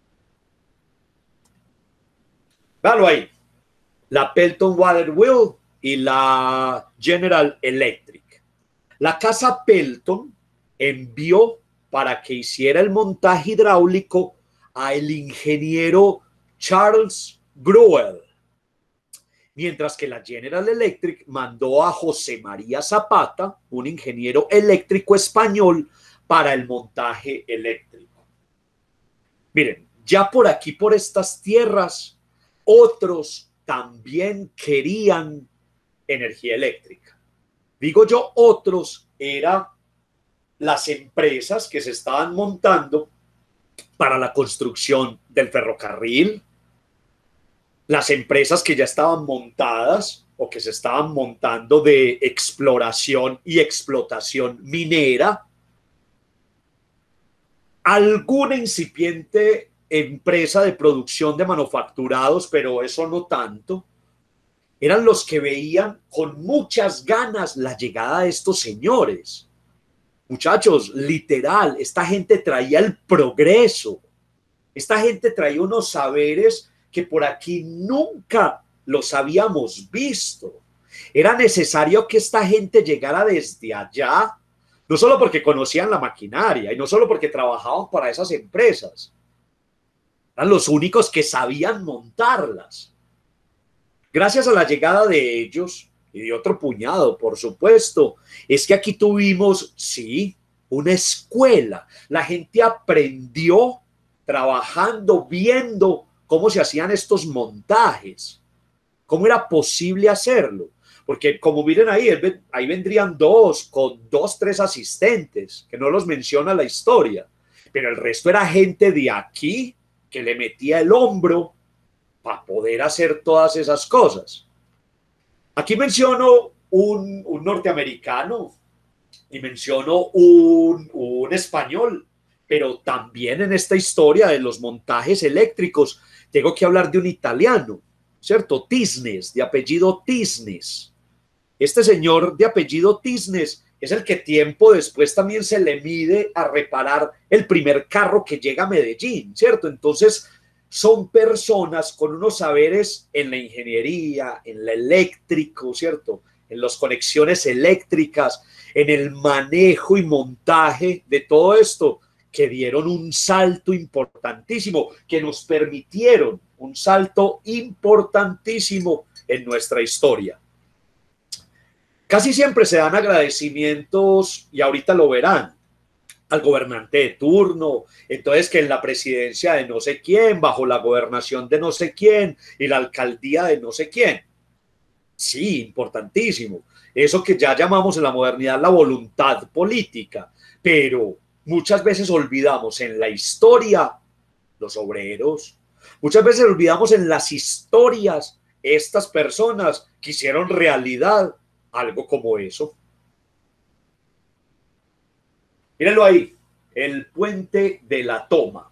Véalo ahí, la Pelton Water Wheel y la General Electric. La casa Pelton envió para que hiciera el montaje hidráulico a el ingeniero Charles Gruel, mientras que la General Electric mandó a José María Zapata, un ingeniero eléctrico español, para el montaje eléctrico. Miren, ya por aquí, por estas tierras, otros también querían energía eléctrica. Digo yo, otros eran las empresas que se estaban montando para la construcción del ferrocarril, las empresas que ya estaban montadas o que se estaban montando de exploración y explotación minera, alguna incipiente empresa de producción de manufacturados, pero eso no tanto, eran los que veían con muchas ganas la llegada de estos señores. Muchachos, literal, esta gente traía el progreso, esta gente traía unos saberes que por aquí nunca los habíamos visto. Era necesario que esta gente llegara desde allá, no solo porque conocían la maquinaria y no solo porque trabajaban para esas empresas, eran los únicos que sabían montarlas. Gracias a la llegada de ellos y de otro puñado, por supuesto, es que aquí tuvimos, sí, una escuela. La gente aprendió trabajando, viendo cómo se hacían estos montajes, cómo era posible hacerlo. Porque como miren ahí vendrían con dos, tres asistentes, que no los menciona la historia, pero el resto era gente de aquí que le metía el hombro para poder hacer todas esas cosas. Aquí menciono un norteamericano y menciono un español, pero también en esta historia de los montajes eléctricos tengo que hablar de un italiano, ¿cierto? Tisnes, de apellido Tisnes. Este señor de apellido Tisnes es el que tiempo después también se le mide a reparar el primer carro que llega a Medellín, ¿cierto? Entonces son personas con unos saberes en la ingeniería, en la eléctrico, ¿cierto? En las conexiones eléctricas, en el manejo y montaje de todo esto, que dieron un salto importantísimo, que nos permitieron un salto importantísimo en nuestra historia. Casi siempre se dan agradecimientos, y ahorita lo verán, al gobernante de turno, entonces que en la presidencia de no sé quién, bajo la gobernación de no sé quién y la alcaldía de no sé quién. Sí, importantísimo. Eso que ya llamamos en la modernidad la voluntad política, pero muchas veces olvidamos en la historia los obreros, muchas veces olvidamos en las historias estas personas que hicieron realidad algo como eso. Mírenlo ahí, el puente de la Toma.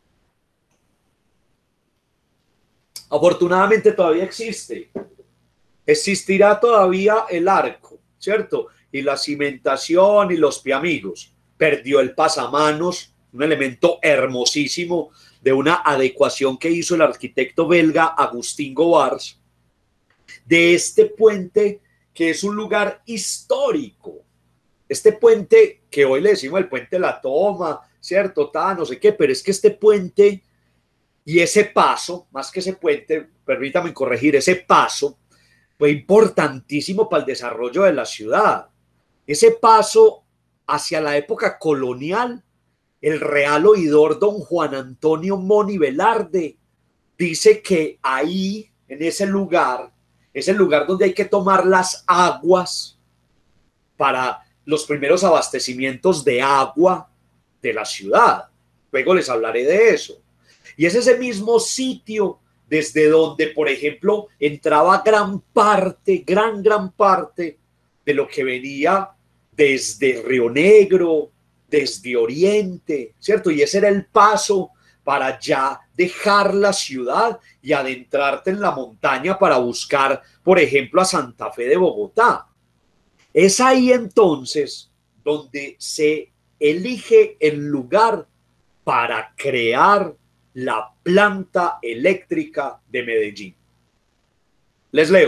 Afortunadamente todavía existe. Existirá todavía el arco, ¿cierto? Y la cimentación y los piamigos. Perdió el pasamanos, un elemento hermosísimo de una adecuación que hizo el arquitecto belga Agustín Gobars, de este puente que es un lugar histórico. Este puente que hoy le decimos el puente de la Toma, ¿cierto? No sé qué, pero es que este puente y ese paso, más que ese puente, permítame corregir, ese paso fue importantísimo para el desarrollo de la ciudad. Ese paso hacia la época colonial, el real oidor don Juan Antonio Moni Velarde dice que ahí, en ese lugar, es el lugar donde hay que tomar las aguas para los primeros abastecimientos de agua de la ciudad. Luego les hablaré de eso. Y es ese mismo sitio desde donde, por ejemplo, entraba gran parte de lo que venía desde Río Negro, desde Oriente, ¿cierto? Y ese era el paso para ya dejar la ciudad y adentrarte en la montaña para buscar, por ejemplo, a Santa Fe de Bogotá. Es ahí entonces donde se elige el lugar para crear la planta eléctrica de Medellín. Les leo,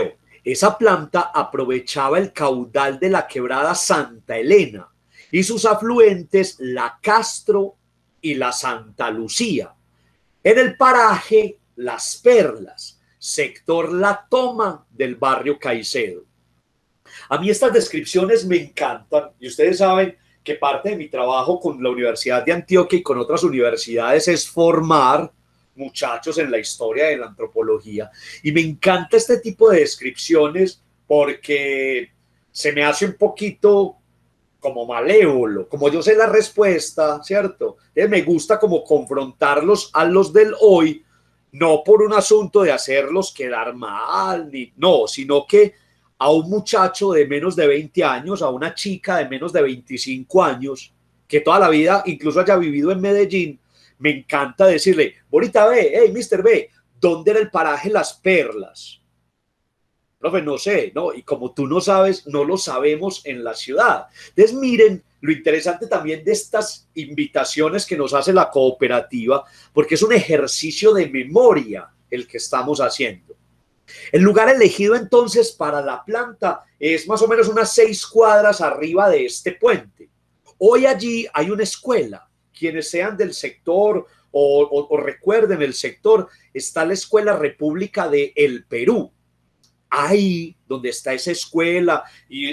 Esa planta aprovechaba el caudal de la quebrada Santa Elena y sus afluentes la Castro y la Santa Lucía. En el paraje Las Perlas, sector La Toma del barrio Caicedo. A mí estas descripciones me encantan y ustedes saben que parte de mi trabajo con la Universidad de Antioquia y con otras universidades es formar muchachos en la historia de la antropología. Y me encanta este tipo de descripciones porque se me hace un poquito como malévolo, como yo sé la respuesta, ¿cierto? Entonces me gusta como confrontarlos a los del hoy, no por un asunto de hacerlos quedar mal, no, sino que a un muchacho de menos de 20 años, a una chica de menos de 25 años, que toda la vida incluso haya vivido en Medellín, me encanta decirle, bonita B, hey, Mr. B, ¿dónde era el paraje Las Perlas? Profe, no sé, ¿no? Y como tú no sabes, no lo sabemos en la ciudad. Entonces, miren lo interesante también de estas invitaciones que nos hace la cooperativa, porque es un ejercicio de memoria el que estamos haciendo. El lugar elegido entonces para la planta es más o menos unas 6 cuadras arriba de este puente. Hoy allí hay una escuela. Quienes sean del sector o recuerden el sector, está la Escuela República de El Perú. Ahí donde está esa escuela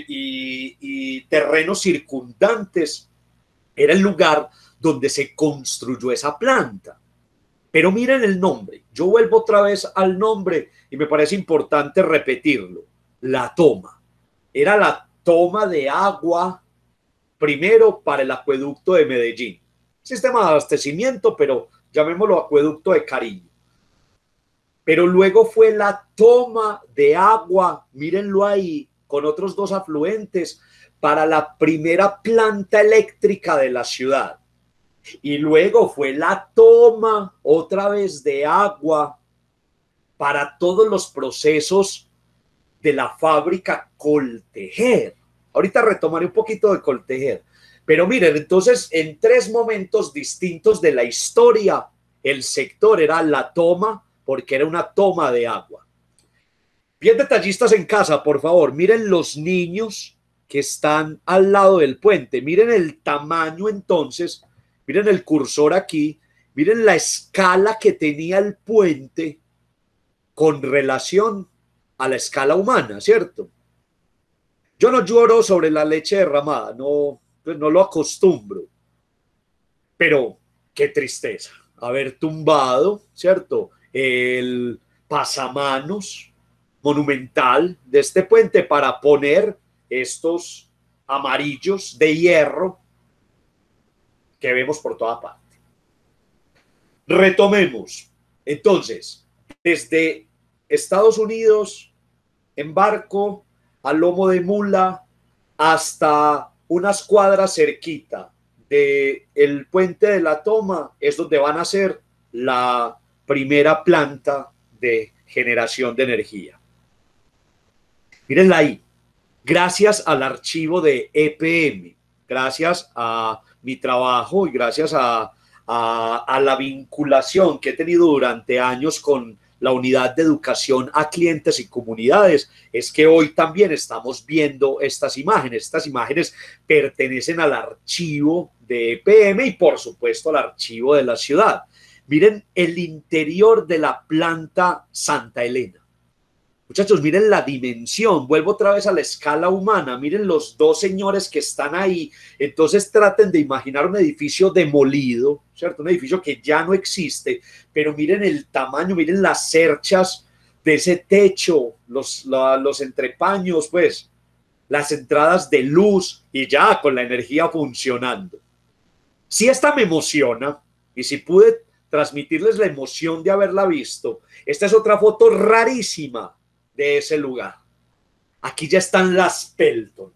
y terrenos circundantes, era el lugar donde se construyó esa planta. Pero miren el nombre, yo vuelvo otra vez al nombre y me parece importante repetirlo. La toma. Era la toma de agua primero para el acueducto de Medellín. Sistema de abastecimiento, pero llamémoslo acueducto de cariño. Pero luego fue la toma de agua, mírenlo ahí, con otros 2 afluentes, para la primera planta eléctrica de la ciudad. Y luego fue la toma otra vez de agua para todos los procesos de la fábrica Coltejer. Ahorita retomaré un poquito de Coltejer. Pero miren, entonces en 3 momentos distintos de la historia, el sector era la toma, porque era una toma de agua. Bien detallistas en casa, por favor, miren los niños que están al lado del puente, miren el tamaño entonces, miren el cursor aquí, miren la escala que tenía el puente con relación a la escala humana, ¿cierto? Yo no lloro sobre la leche derramada, no, pues no lo acostumbro, pero qué tristeza haber tumbado, ¿cierto? El pasamanos monumental de este puente para poner estos amarillos de hierro que vemos por toda parte. Retomemos. Entonces, desde Estados Unidos, en barco, a lomo de mula, hasta unas cuadras cerquita del puente de la Toma, es donde van a ser la primera planta de generación de energía. Mírenla ahí. Gracias al archivo de EPM, gracias a mi trabajo y gracias a la vinculación que he tenido durante años con la unidad de educación a clientes y comunidades, es que hoy también estamos viendo estas imágenes. Estas imágenes pertenecen al archivo de EPM y por supuesto al archivo de la ciudad. Miren el interior de la planta Santa Elena. Muchachos, miren la dimensión, vuelvo otra vez a la escala humana, miren los 2 señores que están ahí, entonces traten de imaginar un edificio demolido, ¿cierto? Un edificio que ya no existe, pero miren el tamaño, miren las cerchas de ese techo, los entrepaños, pues, las entradas de luz y ya con la energía funcionando. Si esta me emociona y si pude transmitirles la emoción de haberla visto, esta es otra foto rarísima de ese lugar. Aquí ya están las Pelton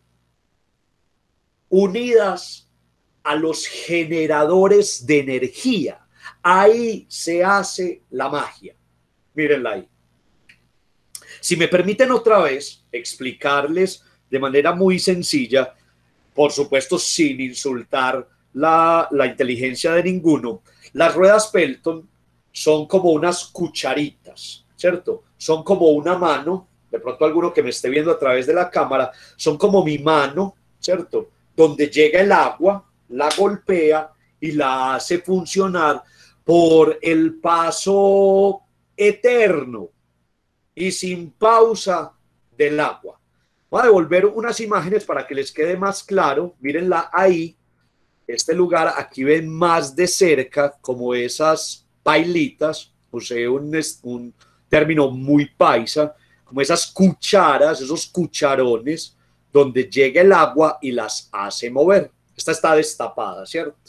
unidas a los generadores de energía. Ahí se hace la magia. Mírenla ahí. Si me permiten otra vez explicarles de manera muy sencilla, por supuesto sin insultar la inteligencia de ninguno, las ruedas Pelton son como unas cucharitas, ¿cierto? Son como una mano, de pronto alguno que me esté viendo a través de la cámara, son como mi mano, ¿cierto? Donde llega el agua, la golpea y la hace funcionar por el paso eterno y sin pausa del agua. Voy a devolver unas imágenes para que les quede más claro. Mírenla ahí. Este lugar, aquí ven más de cerca como esas pailitas, usé un término muy paisa, como esas cucharas, esos cucharones, donde llega el agua y las hace mover. Esta está destapada, ¿cierto?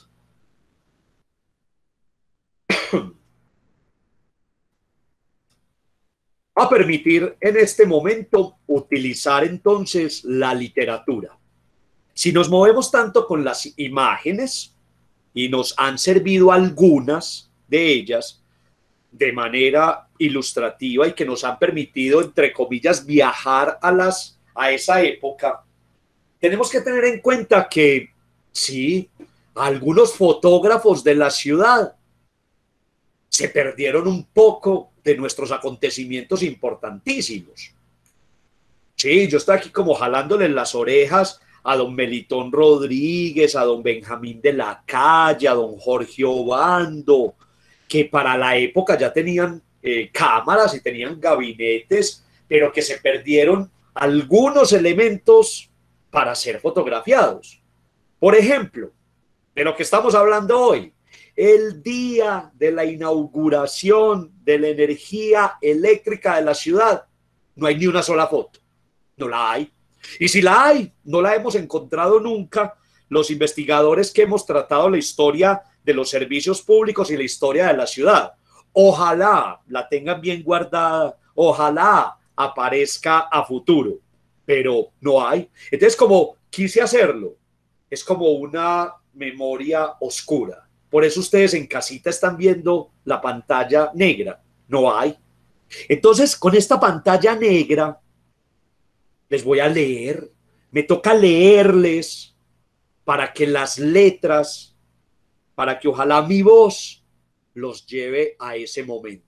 A permitir en este momento utilizar entonces la literatura. Si nos movemos tanto con las imágenes, y nos han servido algunas de ellas de manera ilustrativa y que nos han permitido, entre comillas, viajar a esa época, tenemos que tener en cuenta que sí, algunos fotógrafos de la ciudad se perdieron un poco de nuestros acontecimientos importantísimos. Sí, yo estoy aquí como jalándole las orejas a don Melitón Rodríguez, a don Benjamín de la Calle, a don Jorge Obando, que para la época ya tenían cámaras y tenían gabinetes, pero que se perdieron algunos elementos para ser fotografiados. Por ejemplo, de lo que estamos hablando hoy, el día de la inauguración de la energía eléctrica de la ciudad, no hay ni una sola foto, no la hay. Y si la hay, no la hemos encontrado nunca los investigadores que hemos tratado la historia de los servicios públicos y la historia de la ciudad. Ojalá la tengan bien guardada, ojalá aparezca a futuro, pero no hay. Entonces, como quise hacerlo, es como una memoria oscura. Por eso ustedes en casita están viendo la pantalla negra. No hay. Entonces, con esta pantalla negra, les voy a leer. Me toca leerles para que las letras, para que ojalá mi voz los lleve a ese momento.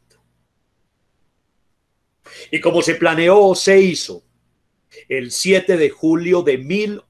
Y como se planeó, se hizo. El 7 de julio de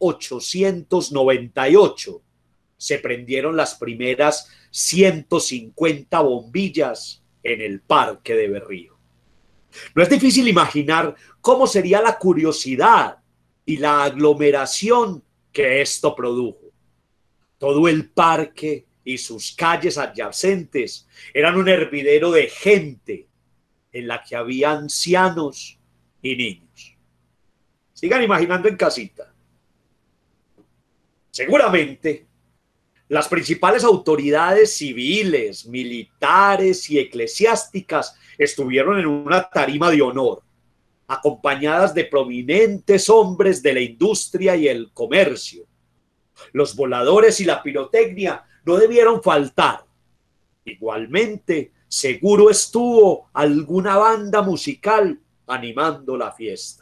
1898 se prendieron las primeras 150 bombillas en el Parque de Berrío. No es difícil imaginar cómo sería la curiosidad y la aglomeración que esto produjo. Todo el parque y sus calles adyacentes eran un hervidero de gente en la que había ancianos y niños. Sigan imaginando en casita. Seguramente las principales autoridades civiles, militares y eclesiásticas estuvieron en una tarima de honor, acompañadas de prominentes hombres de la industria y el comercio. Los voladores y la pirotecnia no debieron faltar. Igualmente, seguro estuvo alguna banda musical animando la fiesta.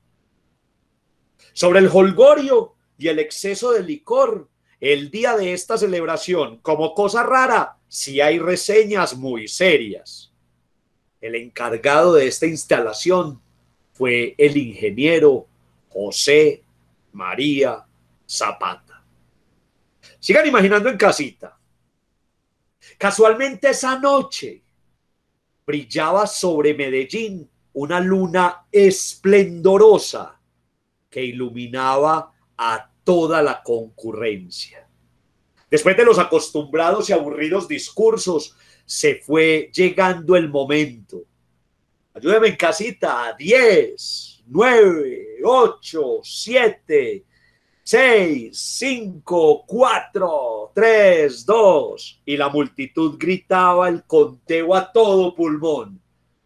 Sobre el jolgorio y el exceso de licor, el día de esta celebración, como cosa rara, sí hay reseñas muy serias. El encargado de esta instalación fue el ingeniero José María Zapata. Sigan imaginando en casita. Casualmente esa noche brillaba sobre Medellín una luna esplendorosa que iluminaba a toda la concurrencia. Después de los acostumbrados y aburridos discursos, se fue llegando el momento. Ayúdenme en casita. 10, 9, 8, 7, 6, 5, 4, 3, 2. Y la multitud gritaba el conteo a todo pulmón.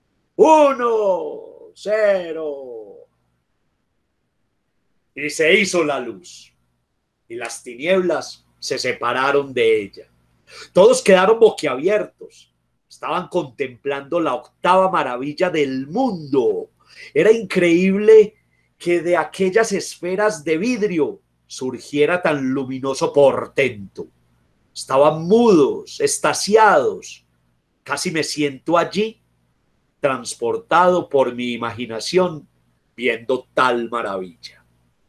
1, 0. Y se hizo la luz. Y las tinieblas se separaron de ella. Todos quedaron boquiabiertos. Estaban contemplando la octava maravilla del mundo. Era increíble que de aquellas esferas de vidrio surgiera tan luminoso portento. Estaban mudos, extasiados. Casi me siento allí, transportado por mi imaginación, viendo tal maravilla.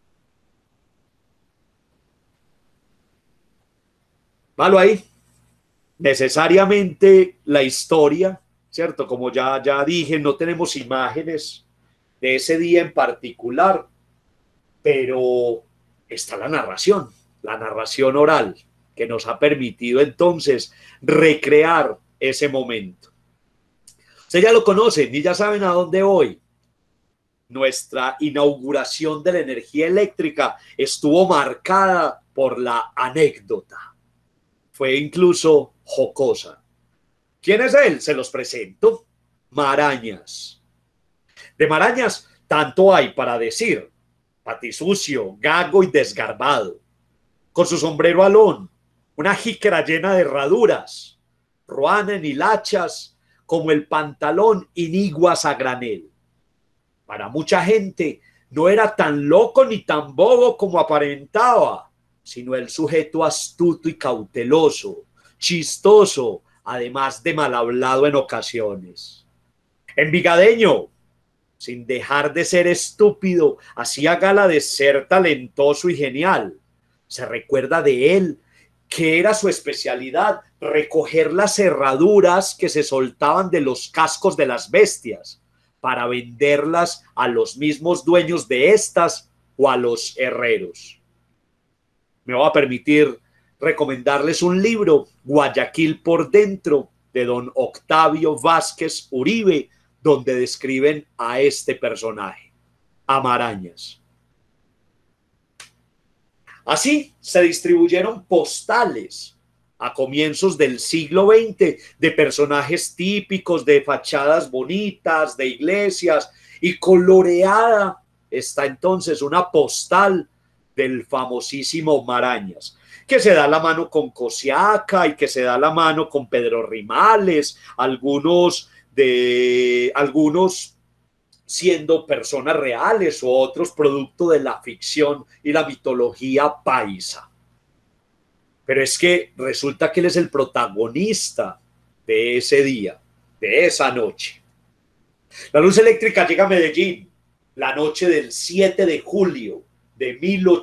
Malo ahí. Necesariamente la historia, ¿cierto? Como ya dije, no tenemos imágenes de ese día en particular, pero está la narración oral, que nos ha permitido entonces recrear ese momento. Ustedes ya lo conocen y ya saben a dónde voy. Nuestra inauguración de la energía eléctrica estuvo marcada por la anécdota. Fue incluso jocosa. ¿Quién es él? Se los presento. Marañas. De Marañas, tanto hay para decir. Patisucio, gago y desgarbado. Con su sombrero alón, una jícara llena de herraduras, ruana en hilachas, como el pantalón iniguas a granel. Para mucha gente no era tan loco ni tan bobo como aparentaba, sino el sujeto astuto y cauteloso, chistoso, además de mal hablado en ocasiones. Envigadeño, sin dejar de ser estúpido, hacía gala de ser talentoso y genial. Se recuerda de él que era su especialidad recoger las herraduras que se soltaban de los cascos de las bestias para venderlas a los mismos dueños de estas o a los herreros. Me voy a permitir recomendarles un libro, Guayaquil por dentro, de don Octavio Vázquez Uribe, donde describen a este personaje, a Marañas. Así se distribuyeron postales a comienzos del siglo XX de personajes típicos, de fachadas bonitas, de iglesias, y coloreada está entonces una postal del famosísimo Marañas, que se da la mano con Cosiaca y que se da la mano con Pedro Rimales, algunos siendo personas reales o otros producto de la ficción y la mitología paisa. Pero es que resulta que él es el protagonista de ese día, de esa noche. La luz eléctrica llega a Medellín la noche del 7 de julio de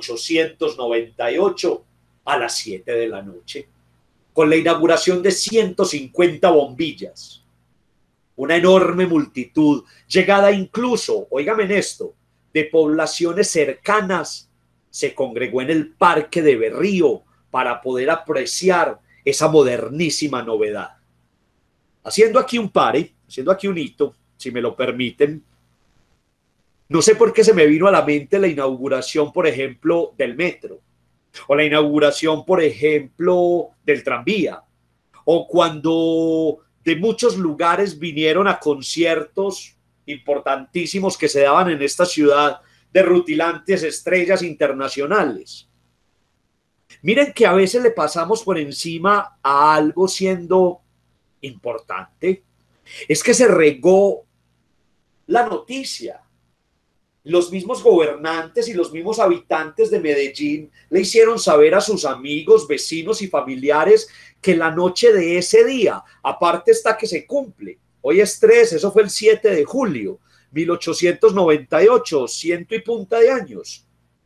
1898 a las 7 de la noche, con la inauguración de 150 bombillas. Una enorme multitud, llegada incluso, óigame en esto, de poblaciones cercanas, se congregó en el Parque de Berrío para poder apreciar esa modernísima novedad. Haciendo aquí un pare, haciendo aquí un hito, si me lo permiten, no sé por qué se me vino a la mente la inauguración, por ejemplo, del metro, o la inauguración, por ejemplo, del tranvía, o cuando de muchos lugares vinieron a conciertos importantísimos que se daban en esta ciudad de rutilantes estrellas internacionales. Miren que a veces le pasamos por encima a algo siendo importante. Es que se regó la noticia. Los mismos gobernantes y los mismos habitantes de Medellín le hicieron saber a sus amigos, vecinos y familiares que la noche de ese día, aparte está que se cumple, hoy es 3, eso fue el 7 de julio, 1898, ciento y punta de años.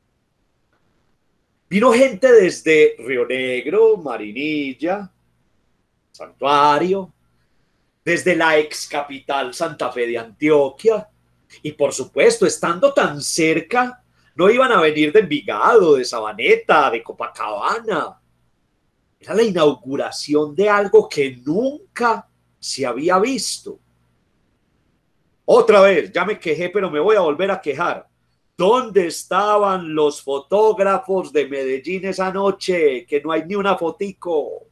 Vino gente desde Río Negro, Marinilla, Santuario, desde la ex capital Santa Fe de Antioquia, y por supuesto, estando tan cerca, no iban a venir de Envigado, de Sabaneta, de Copacabana. Era la inauguración de algo que nunca se había visto. Otra vez, ya me quejé, pero me voy a volver a quejar. ¿Dónde estaban los fotógrafos de Medellín esa noche? Que no hay ni una fotico.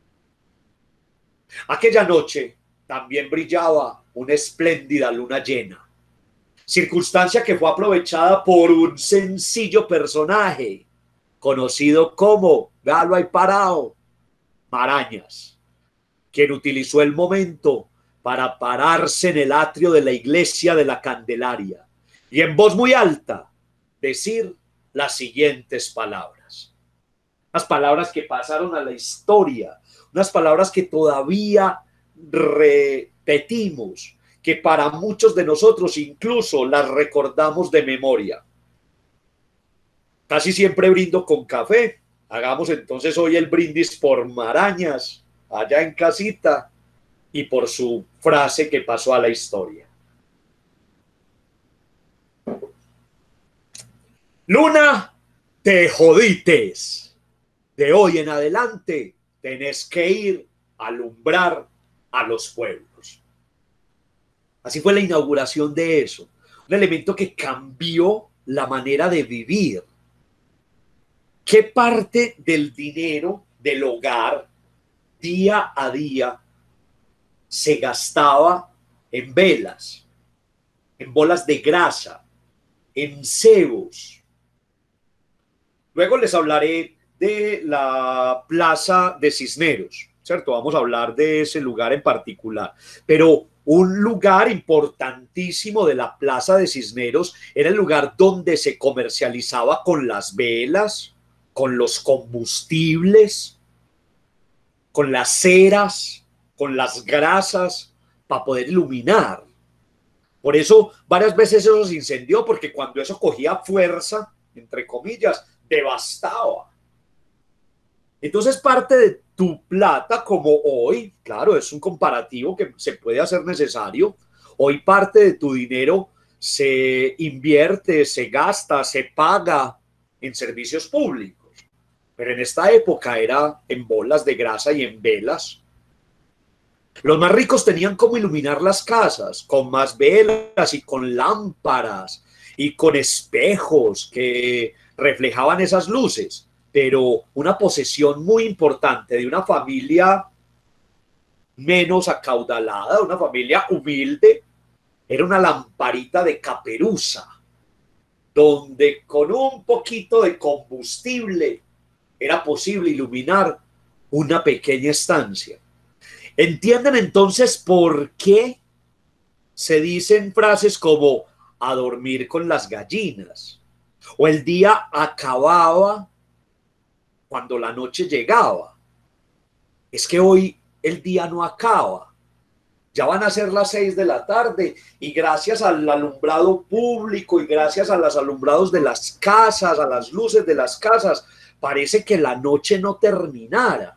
Aquella noche también brillaba una espléndida luna llena, circunstancia que fue aprovechada por un sencillo personaje conocido como Galo ahí parado, Marañas, quien utilizó el momento para pararse en el atrio de la iglesia de la Candelaria y en voz muy alta decir las siguientes palabras. Unas palabras que pasaron a la historia, unas palabras que todavía repetimos que para muchos de nosotros incluso las recordamos de memoria. Casi siempre brindo con café. Hagamos entonces hoy el brindis por Marañas, allá en casita, y por su frase que pasó a la historia. Luna, te jodites. De hoy en adelante tenés que ir a alumbrar a los pueblos. Así fue la inauguración de eso. Un elemento que cambió la manera de vivir. ¿Qué parte del dinero del hogar día a día se gastaba en velas, en bolas de grasa, en cebos? Luego les hablaré de la Plaza de Cisneros, ¿cierto? Vamos a hablar de ese lugar en particular. Pero un lugar importantísimo de la Plaza de Cisneros era el lugar donde se comercializaba con las velas, con los combustibles, con las ceras, con las grasas, para poder iluminar. Por eso varias veces eso se incendió, porque cuando eso cogía fuerza, entre comillas, devastaba. Entonces parte de tu plata, como hoy, claro, es un comparativo que se puede hacer necesario, hoy parte de tu dinero se invierte, se gasta, se paga en servicios públicos. Pero en esta época era en bolas de grasa y en velas. Los más ricos tenían cómo iluminar las casas, con más velas y con lámparas y con espejos que reflejaban esas luces. Pero una posesión muy importante de una familia menos acaudalada, una familia humilde, era una lamparita de caperuza, donde con un poquito de combustible era posible iluminar una pequeña estancia. ¿Entienden entonces por qué se dicen frases como a dormir con las gallinas? O el día acababa cuando la noche llegaba. Es que hoy el día no acaba. Ya van a ser las 6 de la tarde y gracias al alumbrado público y gracias a los alumbrados de las casas, a las luces de las casas, parece que la noche no terminara.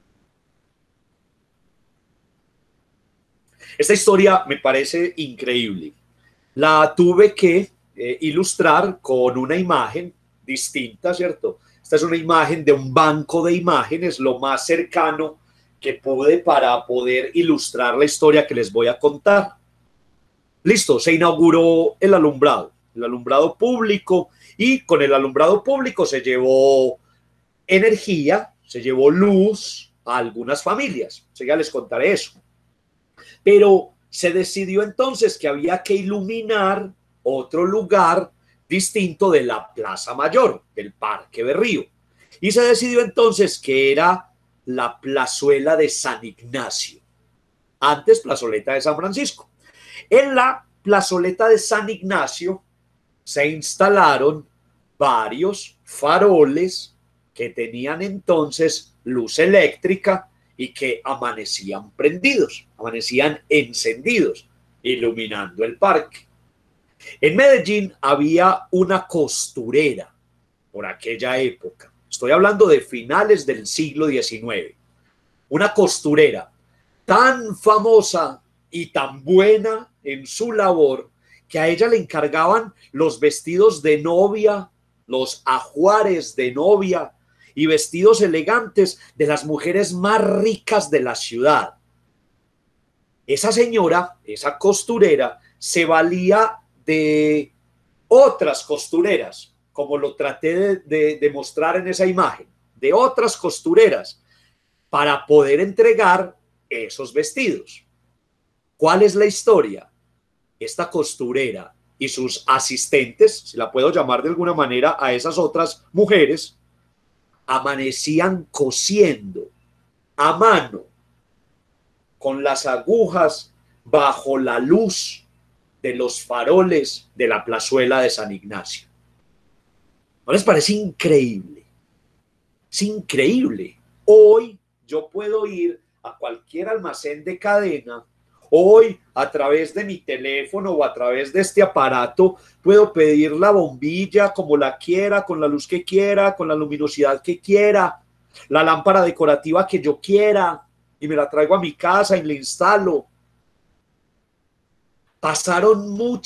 Esta historia me parece increíble. La tuve que ilustrar con una imagen distinta, ¿cierto? Esta es una imagen de un banco de imágenes, lo más cercano que pude para poder ilustrar la historia que les voy a contar. Listo, se inauguró el alumbrado público, y con el alumbrado público se llevó energía, se llevó luz a algunas familias. O sea, ya les contaré eso. Pero se decidió entonces que había que iluminar otro lugar distinto de la Plaza Mayor, del Parque Berrío. Y se decidió entonces que era la plazuela de San Ignacio, antes plazoleta de San Francisco. En la plazoleta de San Ignacio se instalaron varios faroles que tenían entonces luz eléctrica y que amanecían prendidos, amanecían encendidos, iluminando el parque. En Medellín había una costurera por aquella época. Estoy hablando de finales del siglo XIX. Una costurera tan famosa y tan buena en su labor que a ella le encargaban los vestidos de novia, los ajuares de novia y vestidos elegantes de las mujeres más ricas de la ciudad. Esa señora, esa costurera, se valía de otras costureras, como lo traté de mostrar en esa imagen, de otras costureras, para poder entregar esos vestidos. ¿Cuál es la historia? Esta costurera y sus asistentes, si la puedo llamar de alguna manera a esas otras mujeres, amanecían cosiendo a mano con las agujas bajo la luz de los faroles de la plazuela de San Ignacio. ¿No les parece increíble? Es increíble. Hoy yo puedo ir a cualquier almacén de cadena Hoy, a través de mi teléfono o a través de este aparato, puedo pedir la bombilla como la quiera, con la luz que quiera, con la luminosidad que quiera, la lámpara decorativa que yo quiera, y me la traigo a mi casa y la instalo. Pasaron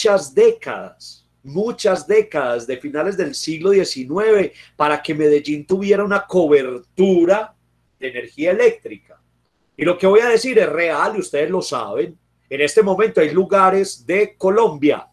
muchas décadas de finales del siglo XIX para que Medellín tuviera una cobertura de energía eléctrica. Y lo que voy a decir es real y ustedes lo saben. En este momento hay lugares de Colombia,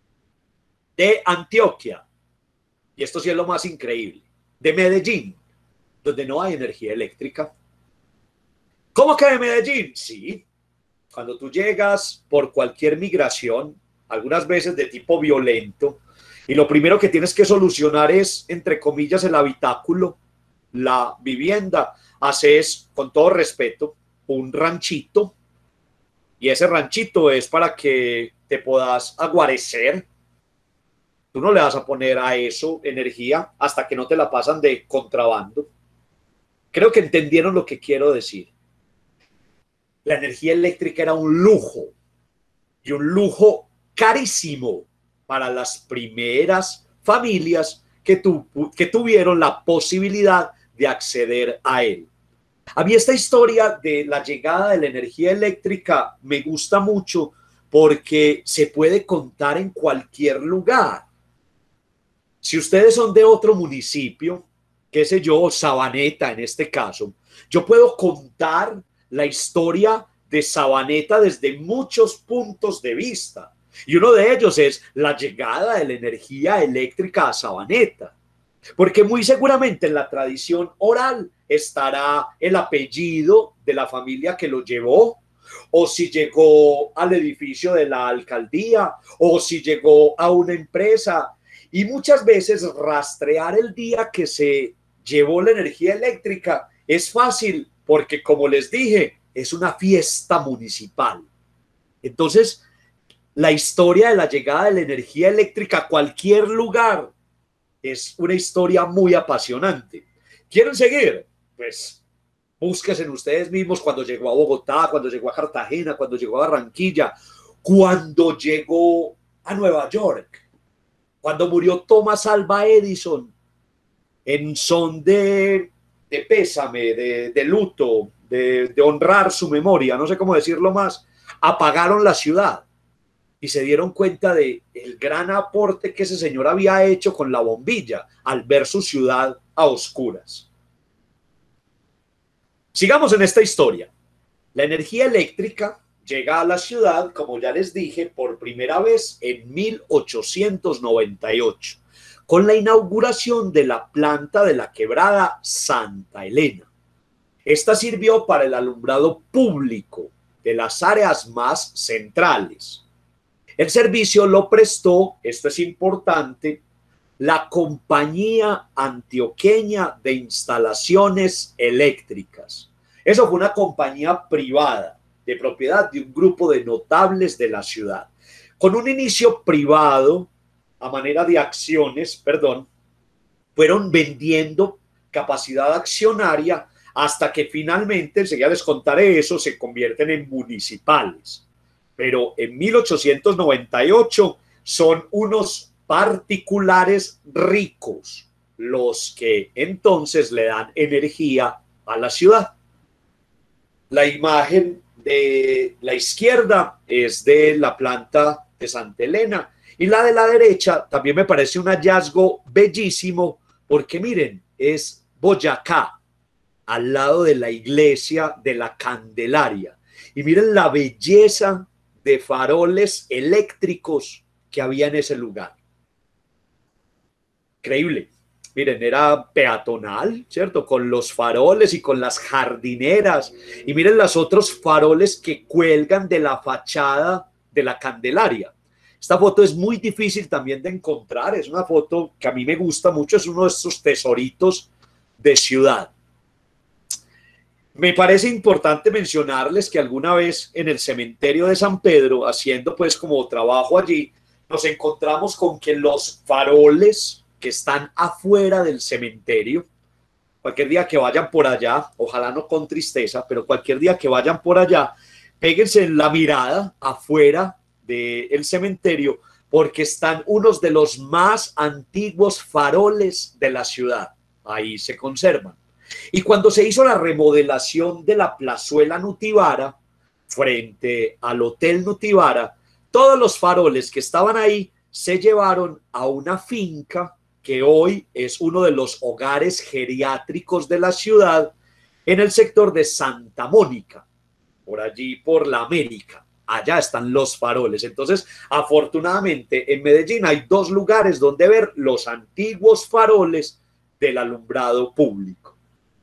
de Antioquia, y esto sí es lo más increíble, de Medellín, donde no hay energía eléctrica. ¿Cómo que de Medellín? Sí, cuando tú llegas por cualquier migración, algunas veces de tipo violento, y lo primero que tienes que solucionar es, entre comillas, el habitáculo, la vivienda, haces, con todo respeto, un ranchito, y ese ranchito es para que te puedas aguarecer. Tú no le vas a poner a eso energía hasta que no te la pasan de contrabando. Creo que entendieron lo que quiero decir. La energía eléctrica era un lujo, y un lujo carísimo para las primeras familias que tuvieron la posibilidad de acceder a él. A mí esta historia de la llegada de la energía eléctrica me gusta mucho porque se puede contar en cualquier lugar. Si ustedes son de otro municipio, qué sé yo, Sabaneta en este caso, yo puedo contar la historia de Sabaneta desde muchos puntos de vista. Y uno de ellos es la llegada de la energía eléctrica a Sabaneta. Porque muy seguramente en la tradición oral estará el apellido de la familia que lo llevó, o si llegó al edificio de la alcaldía, o si llegó a una empresa. Y muchas veces rastrear el día que se llevó la energía eléctrica es fácil porque, como les dije, es una fiesta municipal. Entonces, la historia de la llegada de la energía eléctrica a cualquier lugar es una historia muy apasionante. ¿Quieren seguir? Pues búsquense en ustedes mismos cuando llegó a Bogotá, cuando llegó a Cartagena, cuando llegó a Barranquilla, cuando llegó a Nueva York, cuando murió Thomas Alva Edison en son de pésame, de luto, de honrar su memoria, no sé cómo decirlo más, apagaron la ciudad y se dieron cuenta de el gran aporte que ese señor había hecho con la bombilla al ver su ciudad a oscuras. Sigamos en esta historia. La energía eléctrica llega a la ciudad, como ya les dije, por primera vez en 1898, con la inauguración de la planta de la quebrada Santa Elena. Esta sirvió para el alumbrado público de las áreas más centrales. El servicio lo prestó, esto es importante, la Compañía Antioqueña de Instalaciones Eléctricas. Eso fue una compañía privada de propiedad de un grupo de notables de la ciudad. Con un inicio privado, a manera de acciones, fueron vendiendo capacidad accionaria hasta que finalmente, enseguida les contaré eso, se convierten en municipales. Pero en 1898 son unos particulares ricos los que entonces le dan energía a la ciudad. La imagen de la izquierda es de la planta de Santa Elena y la de la derecha también me parece un hallazgo bellísimo porque miren, es Boyacá, al lado de la iglesia de la Candelaria. Y miren la belleza de faroles eléctricos que había en ese lugar. Increíble. Miren, era peatonal, ¿cierto? Con los faroles y con las jardineras. Y miren los otros faroles que cuelgan de la fachada de la Candelaria. Esta foto es muy difícil también de encontrar. Es una foto que a mí me gusta mucho. Es uno de estos tesoritos de ciudad. Me parece importante mencionarles que alguna vez en el cementerio de San Pedro, haciendo pues como trabajo allí, nos encontramos con que los faroles que están afuera del cementerio, cualquier día que vayan por allá, ojalá no con tristeza, pero cualquier día que vayan por allá, péguense la mirada afuera del cementerio porque están unos de los más antiguos faroles de la ciudad. Ahí se conservan. Y cuando se hizo la remodelación de la plazuela Nutibara, frente al Hotel Nutibara, todos los faroles que estaban ahí se llevaron a una finca que hoy es uno de los hogares geriátricos de la ciudad en el sector de Santa Mónica, por allí por la América. Allá están los faroles. Entonces, afortunadamente, en Medellín hay dos lugares donde ver los antiguos faroles del alumbrado público.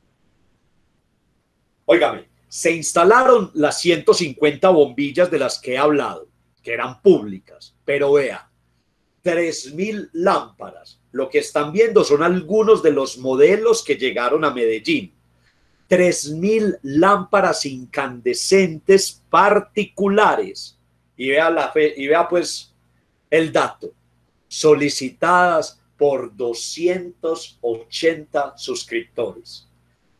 Óigame, se instalaron las 150 bombillas de las que he hablado, que eran públicas, pero vea, 3.000 lámparas. Lo que están viendo son algunos de los modelos que llegaron a Medellín. 3.000 lámparas incandescentes particulares. Y vea pues el dato. Solicitadas por 280 suscriptores.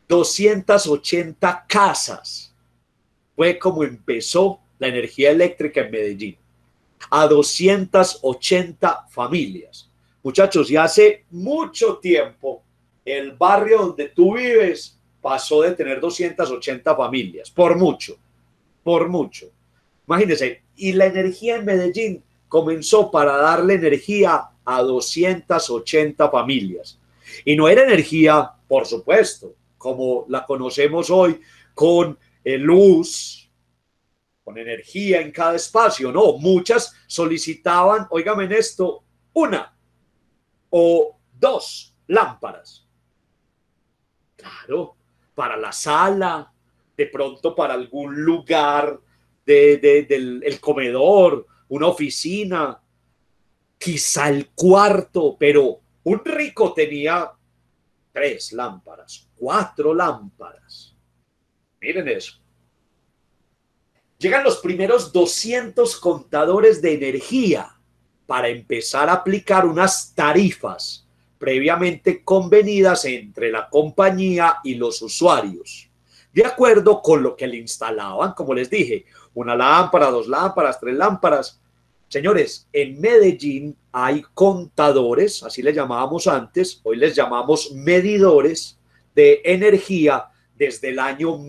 280 casas. Fue como empezó la energía eléctrica en Medellín. A 280 familias. Muchachos, ya hace mucho tiempo el barrio donde tú vives pasó de tener 280 familias, por mucho, por mucho. Imagínense, y la energía en Medellín comenzó para darle energía a 280 familias. Y no era energía, por supuesto, como la conocemos hoy, con luz, con energía en cada espacio, no, muchas solicitaban, óigame en esto, una o dos lámparas. Claro, para la sala, de pronto para algún lugar del comedor, una oficina, quizá el cuarto, pero un rico tenía 3 lámparas, 4 lámparas. Miren eso. Llegan los primeros 200 contadores de energía para empezar a aplicar unas tarifas previamente convenidas entre la compañía y los usuarios, de acuerdo con lo que le instalaban, como les dije, una lámpara, 2 lámparas, 3 lámparas. Señores, en Medellín hay contadores, así les llamábamos antes, hoy les llamamos medidores de energía desde el año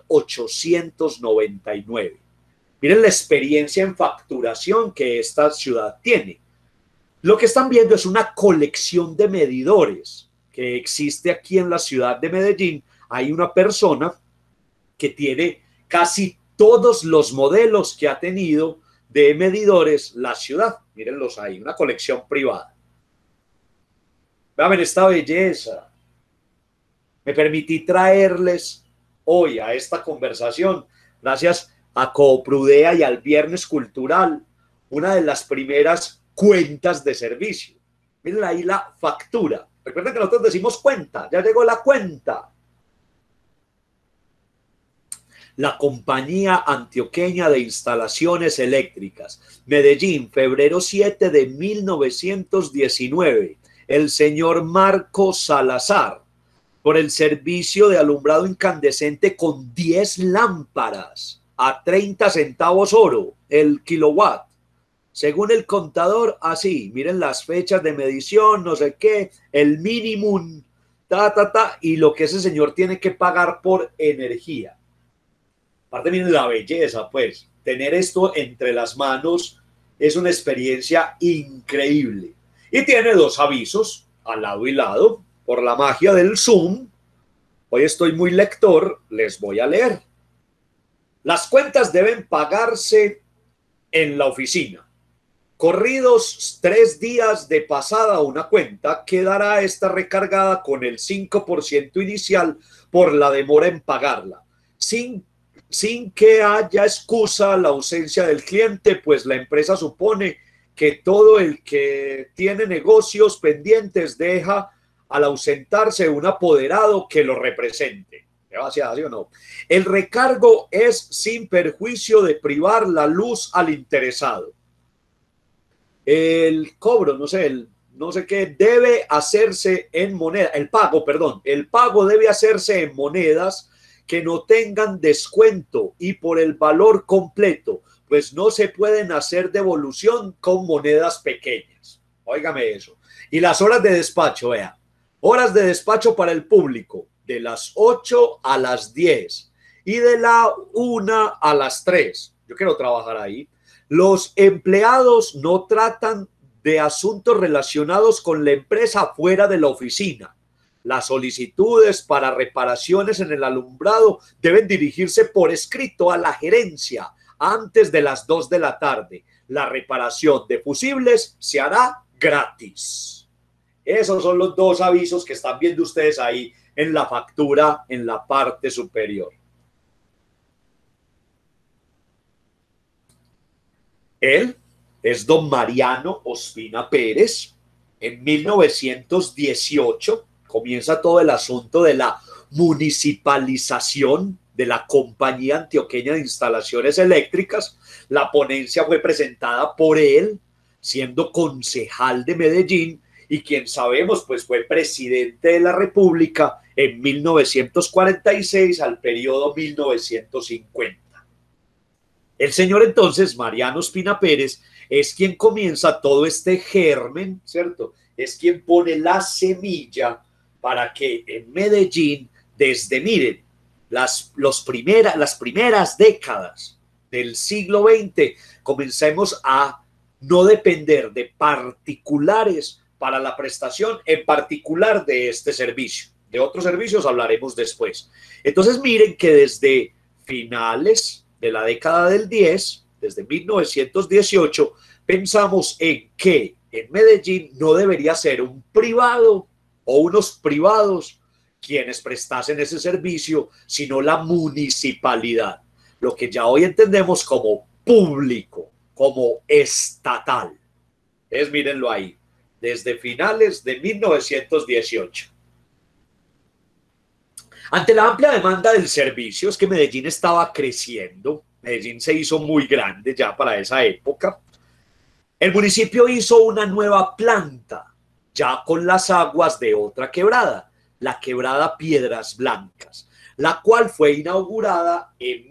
1899. Miren la experiencia en facturación que esta ciudad tiene. Lo que están viendo es una colección de medidores que existe aquí en la ciudad de Medellín. Hay una persona que tiene casi todos los modelos que ha tenido de medidores la ciudad. Mírenlos ahí, una colección privada. Vean esta belleza. Me permití traerles hoy a esta conversación, gracias a Cooprudea y al Viernes Cultural, una de las primeras cuentas de servicio. Miren ahí la factura. Recuerden que nosotros decimos cuenta, ya llegó la cuenta. La Compañía Antioqueña de Instalaciones Eléctricas, Medellín, febrero 7 de 1919. El señor Marco Salazar, por el servicio de alumbrado incandescente con 10 lámparas a 30 centavos oro el kilowatt. Según el contador, así, miren las fechas de medición, no sé qué, el mínimo, y lo que ese señor tiene que pagar por energía. Aparte, miren la belleza, pues, tener esto entre las manos es una experiencia increíble. Y tiene 2 avisos, al lado y lado, por la magia del Zoom. Hoy estoy muy lector, les voy a leer. Las cuentas deben pagarse en la oficina. Corridos 3 días de pasada una cuenta, quedará esta recargada con el 5% inicial por la demora en pagarla, sin que haya excusa la ausencia del cliente, pues la empresa supone que todo el que tiene negocios pendientes deja al ausentarse un apoderado que lo represente. ¿Sí o no? El recargo es sin perjuicio de privar la luz al interesado. El cobro, no sé qué, debe hacerse en moneda, el pago debe hacerse en monedas que no tengan descuento y por el valor completo, pues no se pueden hacer devolución con monedas pequeñas. Óigame eso. Y las horas de despacho, vea, horas de despacho para el público, de las 8 a las 10 y de la 1 a las 3. Yo quiero trabajar ahí. Los empleados no tratan de asuntos relacionados con la empresa fuera de la oficina. Las solicitudes para reparaciones en el alumbrado deben dirigirse por escrito a la gerencia antes de las 2 de la tarde. La reparación de fusibles se hará gratis. Esos son los dos avisos que están viendo ustedes ahí en la factura en la parte superior. Él es don Mariano Ospina Pérez. En 1918 comienza todo el asunto de la municipalización de la Compañía Antioqueña de Instalaciones Eléctricas. La ponencia fue presentada por él, siendo concejal de Medellín, y quien sabemos pues fue presidente de la República en 1946 al periodo 1950. El señor entonces, Mariano Ospina Pérez, es quien comienza todo este germen, ¿cierto? Es quien pone la semilla para que en Medellín, desde, miren, las primeras décadas del siglo XX, comencemos a no depender de particulares para la prestación, en particular de este servicio. De otros servicios hablaremos después. Entonces, miren que desde finales de la década del 10, desde 1918, pensamos en que en Medellín no debería ser un privado o unos privados quienes prestasen ese servicio, sino la municipalidad, lo que ya hoy entendemos como público, como estatal. Entonces, mírenlo ahí, desde finales de 1918. Ante la amplia demanda del servicio, es que Medellín estaba creciendo, Medellín se hizo muy grande ya para esa época. El municipio hizo una nueva planta, ya con las aguas de otra quebrada, la quebrada Piedras Blancas, la cual fue inaugurada en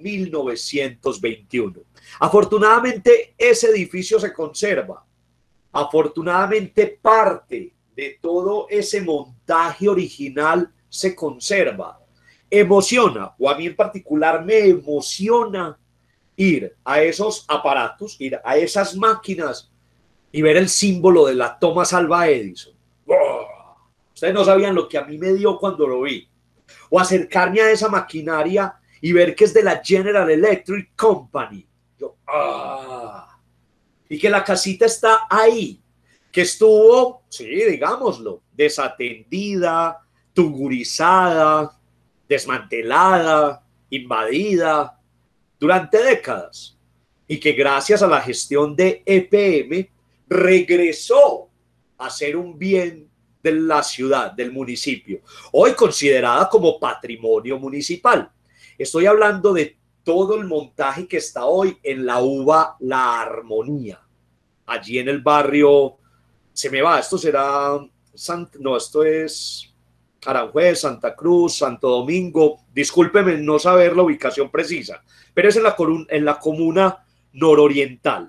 1921. Afortunadamente, ese edificio se conserva. Afortunadamente, parte de todo ese montaje original se conserva. Emociona, o a mí en particular me emociona ir a esos aparatos, ir a esas máquinas y ver el símbolo de la Thomas Alva Edison. ¡Oh! Ustedes no sabían lo que a mí me dio cuando lo vi. O acercarme a esa maquinaria y ver que es de la General Electric Company. Yo, ¡ah! Y que la casita está ahí, que estuvo, sí, digámoslo, desatendida, tugurizada, desmantelada, invadida durante décadas, y que gracias a la gestión de EPM regresó a ser un bien de la ciudad, del municipio, hoy considerada como patrimonio municipal. Estoy hablando de todo el montaje que está hoy en la UBA La Armonía, allí en el barrio, se me va, esto será, no, esto es Aranjuez, Santa Cruz, Santo Domingo, discúlpeme no saber la ubicación precisa, pero es en la comuna nororiental.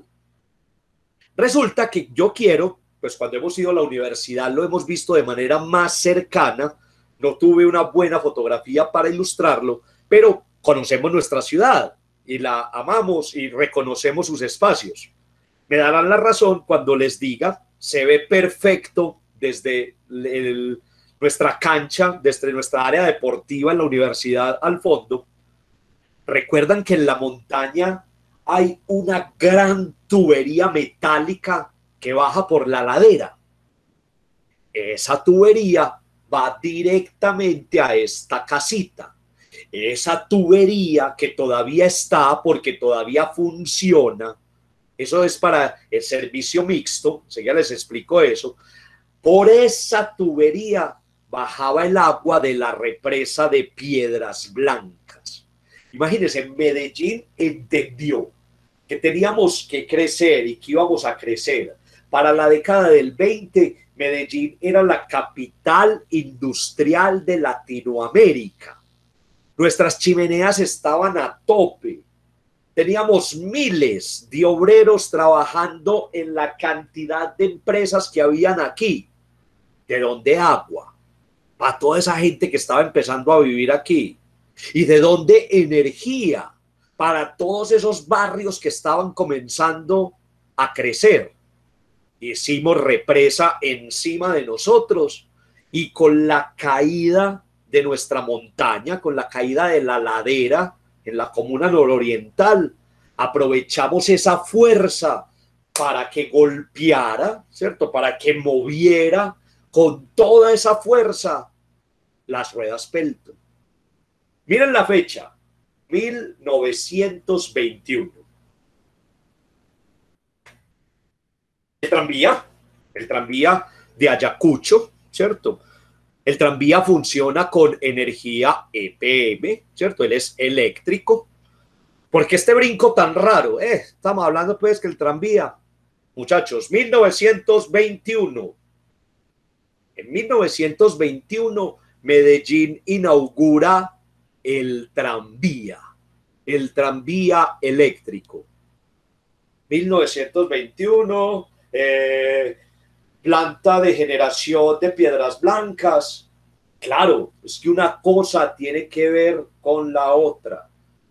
Resulta que yo quiero, pues cuando hemos ido a la universidad lo hemos visto de manera más cercana, no tuve una buena fotografía para ilustrarlo, pero conocemos nuestra ciudad y la amamos y reconocemos sus espacios. Me darán la razón cuando les diga, se ve perfecto desde nuestra cancha, desde nuestra área deportiva en la universidad al fondo. Recuerdan que en la montaña hay una gran tubería metálica que baja por la ladera. Esa tubería va directamente a esta casita. Esa tubería que todavía está porque todavía funciona, eso es para el servicio mixto, ya les explico eso. Por esa tubería bajaba el agua de la represa de Piedras Blancas. Imagínense, Medellín entendió que teníamos que crecer y que íbamos a crecer. Para la década del 20, Medellín era la capital industrial de Latinoamérica. Nuestras chimeneas estaban a tope. Teníamos miles de obreros trabajando en la cantidad de empresas que habían aquí. ¿De dónde agua? Para toda esa gente que estaba empezando a vivir aquí. ¿Y de dónde energía? Para todos esos barrios que estaban comenzando a crecer. Hicimos represa encima de nosotros y con la caída de nuestra montaña, con la caída de la ladera en la comuna nororiental, aprovechamos esa fuerza para que golpeara, ¿cierto? Para que moviera con toda esa fuerza las ruedas Pelton. Miren la fecha, 1921. El tranvía de Ayacucho, ¿cierto? El tranvía funciona con energía EPM, ¿cierto? Él es eléctrico. ¿Por qué este brinco tan raro? Estamos hablando pues que el tranvía, muchachos, 1921. En 1921, Medellín inaugura el tranvía eléctrico. 1921, planta de generación de piedras blancas. Claro, es que una cosa tiene que ver con la otra.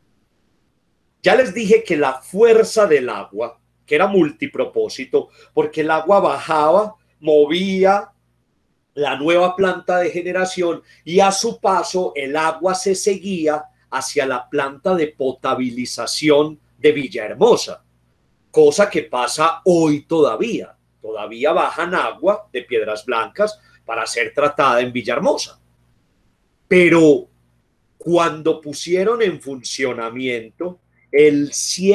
Ya les dije que la fuerza del agua, que era multipropósito, porque el agua bajaba, movía la nueva planta de generación y a su paso el agua se seguía hacia la planta de potabilización de Villahermosa, cosa que pasa hoy todavía. Todavía bajan agua de Piedras Blancas para ser tratada en Villahermosa. Pero cuando pusieron en funcionamiento el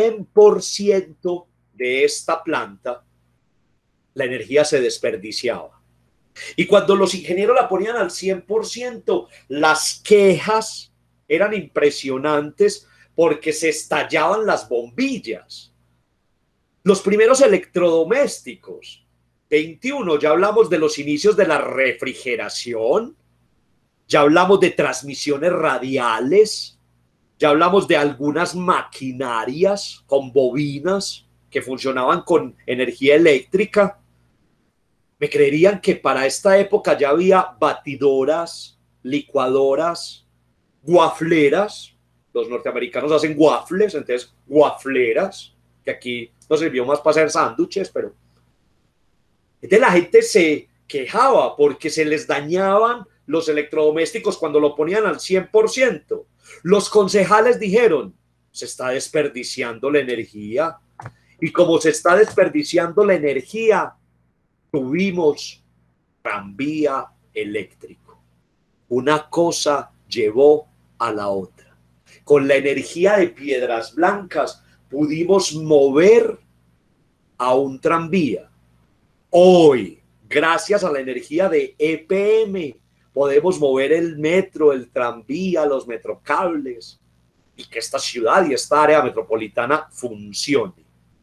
100% de esta planta, la energía se desperdiciaba. Y cuando los ingenieros la ponían al 100%, las quejas eran impresionantes porque se estallaban las bombillas. Los primeros electrodomésticos, 21, ya hablamos de los inicios de la refrigeración, ya hablamos de transmisiones radiales, ya hablamos de algunas maquinarias con bobinas que funcionaban con energía eléctrica. ¿Me creerían que para esta época ya había batidoras, licuadoras, guafleras? Los norteamericanos hacen waffles, entonces guafleras, que aquí nos sirvió más para hacer sándwiches, pero... Entonces la gente se quejaba porque se les dañaban los electrodomésticos cuando lo ponían al 100%. Los concejales dijeron, se está desperdiciando la energía. Y como se está desperdiciando la energía, tuvimos tranvía eléctrico. Una cosa llevó a la otra. Con la energía de Piedras Blancas pudimos mover a un tranvía. Hoy, gracias a la energía de EPM, podemos mover el metro, el tranvía, los metrocables y que esta ciudad y esta área metropolitana funcione.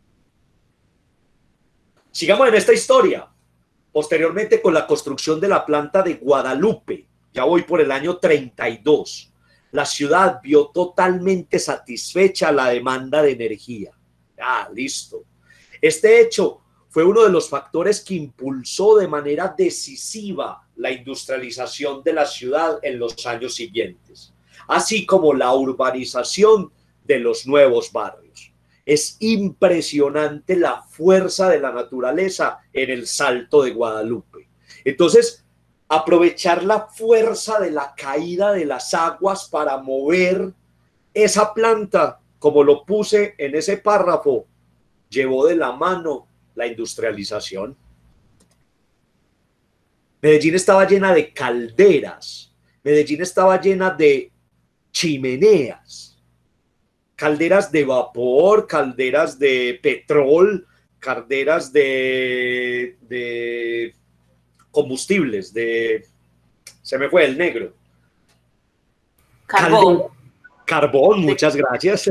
Sigamos en esta historia. Posteriormente, con la construcción de la planta de Guadalupe, ya voy por el año 32, la ciudad vio totalmente satisfecha la demanda de energía. Listo. Este hecho fue uno de los factores que impulsó de manera decisiva la industrialización de la ciudad en los años siguientes, así como la urbanización de los nuevos barrios. Es impresionante la fuerza de la naturaleza en el Salto de Guadalupe. Entonces, aprovechar la fuerza de la caída de las aguas para mover esa planta, como lo puse en ese párrafo, llevó de la mano la industrialización. Medellín estaba llena de calderas, Medellín estaba llena de chimeneas, calderas de vapor, calderas de petróleo, calderas de combustibles, se me fue el negro. Carbón. Carbón, muchas gracias.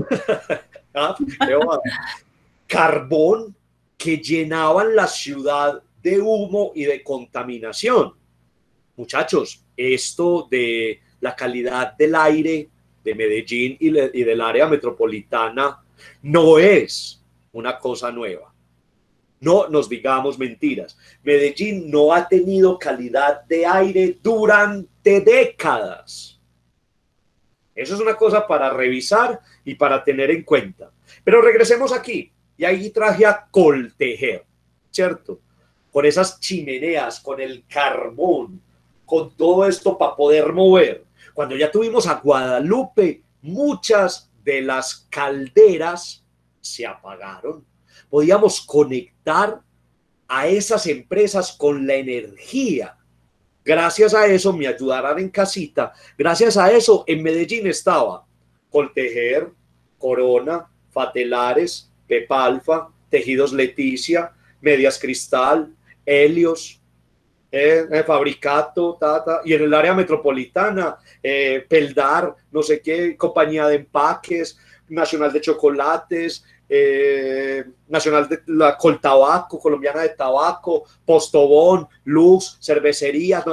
Carbón que llenaban la ciudad de humo y de contaminación. Muchachos, esto de la calidad del aire de Medellín y del área metropolitana no es una cosa nueva. No nos digamos mentiras. Medellín no ha tenido calidad de aire durante décadas. Eso es una cosa para revisar y para tener en cuenta. Pero regresemos aquí. Y ahí traje a Coltejer, ¿cierto? Con esas chimeneas, con el carbón, con todo esto para poder mover. Cuando ya tuvimos a Guadalupe, muchas de las calderas se apagaron. Podíamos conectar a esas empresas con la energía. Gracias a eso me ayudarán en casita. Gracias a eso en Medellín estaba Coltejer, Corona, Fatelares, Pepalfa, Tejidos Leticia, Medias Cristal, Helios, Fabricato, y en el área metropolitana, Peldar, no sé qué, Compañía de Empaques, Nacional de Chocolates, Nacional de la Coltabaco, Colombiana de Tabaco, Postobón, Luz, cervecerías.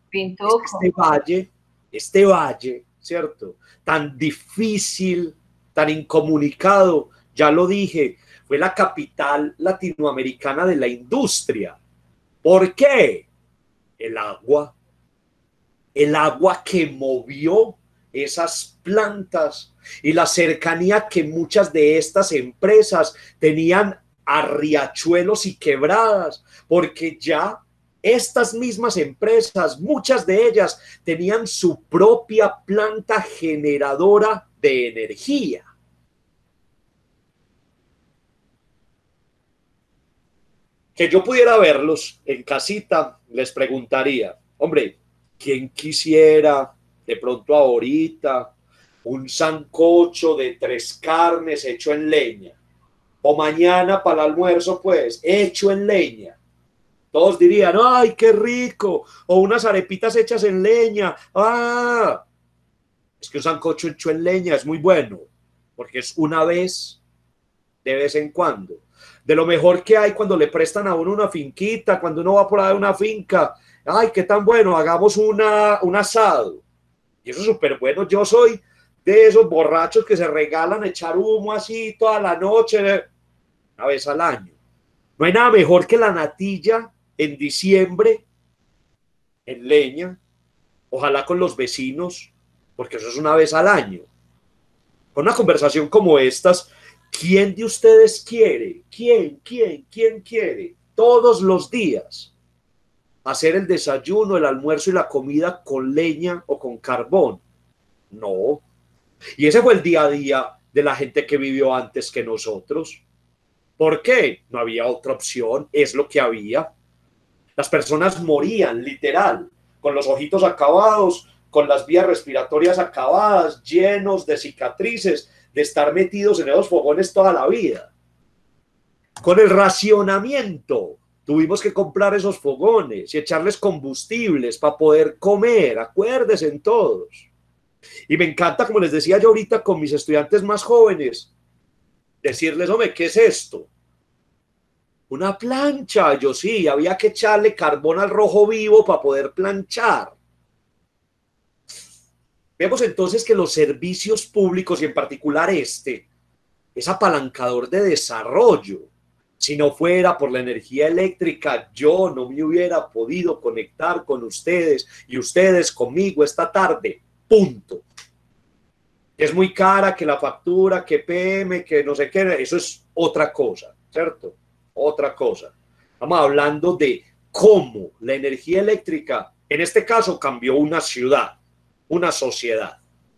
Este valle, ¿cierto? Tan difícil, tan incomunicado, ya lo dije, fue la capital latinoamericana de la industria. ¿Por qué? El agua que movió esas plantas y la cercanía que muchas de estas empresas tenían a riachuelos y quebradas, porque ya estas mismas empresas, muchas de ellas tenían su propia planta generadora de energía. Que yo pudiera verlos en casita, les preguntaría, hombre, ¿quién quisiera de pronto ahorita un sancocho de 3 carnes hecho en leña? O mañana para el almuerzo, pues, hecho en leña. Todos dirían, ¡ay, qué rico! O unas arepitas hechas en leña. ¡Ah! Es que un sancocho hecho en leña es muy bueno, porque es una vez, de vez en cuando. De lo mejor que hay cuando le prestan a uno una finquita, cuando uno va por ahí a una finca. ¡Ay, qué tan bueno! Hagamos un asado. Y eso es súper bueno. Yo soy de esos borrachos que se regalan echar humo así toda la noche, una vez al año. No hay nada mejor que la natilla en diciembre, en leña, ojalá con los vecinos, porque eso es una vez al año. Con una conversación como estas, ¿quién de ustedes quiere? ¿Quién quiere? Todos los días hacer el desayuno, el almuerzo y la comida con leña o con carbón. No. Y ese fue el día a día de la gente que vivió antes que nosotros. ¿Por qué? No había otra opción, es lo que había. Las personas morían, literal, con los ojitos acabados, con las vías respiratorias acabadas, llenos de cicatrices, de estar metidos en esos fogones toda la vida. Con el racionamiento, tuvimos que comprar esos fogones y echarles combustibles para poder comer, acuérdense en todos. Y me encanta, como les decía yo ahorita con mis estudiantes más jóvenes, decirles, hombre, ¿qué es esto? Una plancha. Yo sí, había que echarle carbón al rojo vivo para poder planchar. Vemos entonces que los servicios públicos, y en particular este, es apalancador de desarrollo. Si no fuera por la energía eléctrica, yo no me hubiera podido conectar con ustedes y ustedes conmigo esta tarde. Punto. Es muy cara, que la factura, que PM, que no sé qué, eso es otra cosa, ¿cierto? Otra cosa. Estamos hablando de cómo la energía eléctrica, en este caso, cambió una ciudad, una sociedad.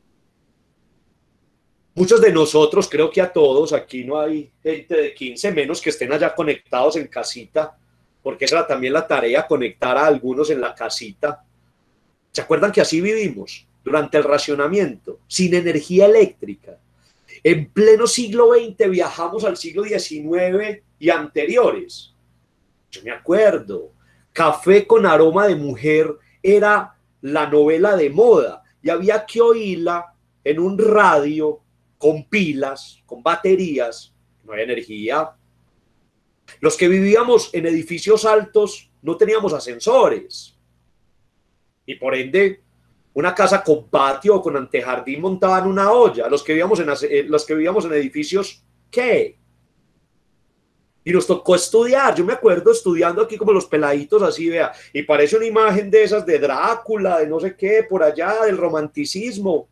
Muchos de nosotros, creo que a todos, aquí no hay gente de 15, menos que estén allá conectados en casita, porque esa era también la tarea, conectar a algunos en la casita. ¿Se acuerdan que así vivimos durante el racionamiento, sin energía eléctrica? En pleno siglo XX viajamos al siglo XIX y anteriores. Yo me acuerdo, Café con aroma de mujer era la novela de moda y había que oírla en un radio con pilas, con baterías, no hay energía. Los que vivíamos en edificios altos no teníamos ascensores y por ende una casa con patio o con antejardín montada en una olla. Los que vivíamos en edificios, ¿qué? Y nos tocó estudiar. Yo me acuerdo estudiando aquí como los peladitos así, vea, y parece una imagen de esas de Drácula, de no sé qué, por allá, del romanticismo.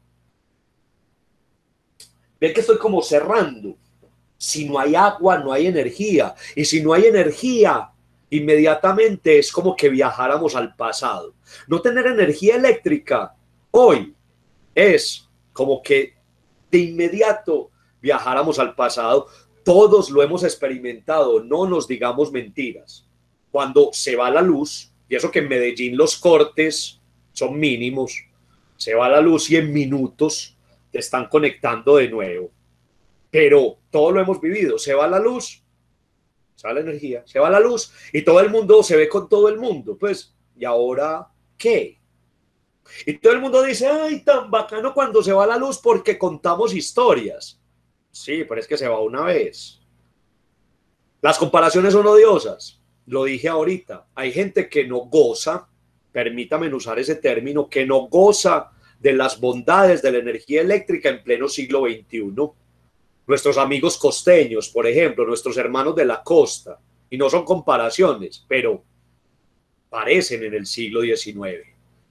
Ve que estoy como cerrando. Si no hay agua, no hay energía. Y si no hay energía, inmediatamente es como que viajáramos al pasado. No tener energía eléctrica hoy es como que de inmediato viajáramos al pasado. Todos lo hemos experimentado, no nos digamos mentiras. Cuando se va la luz, y eso que en Medellín los cortes son mínimos, se va la luz y en minutos te están conectando de nuevo. Pero todo lo hemos vivido, se va la luz, se va la energía, se va la luz y todo el mundo se ve con todo el mundo. Pues, ¿y ahora qué? Y todo el mundo dice, ay, tan bacano cuando se va la luz porque contamos historias. Sí, pero es que se va una vez. Las comparaciones son odiosas. Lo dije ahorita. Hay gente que no goza, permítame usar ese término, que no goza de las bondades de la energía eléctrica en pleno siglo XXI. Nuestros amigos costeños, por ejemplo, nuestros hermanos de la costa, y no son comparaciones, pero parecen en el siglo XIX.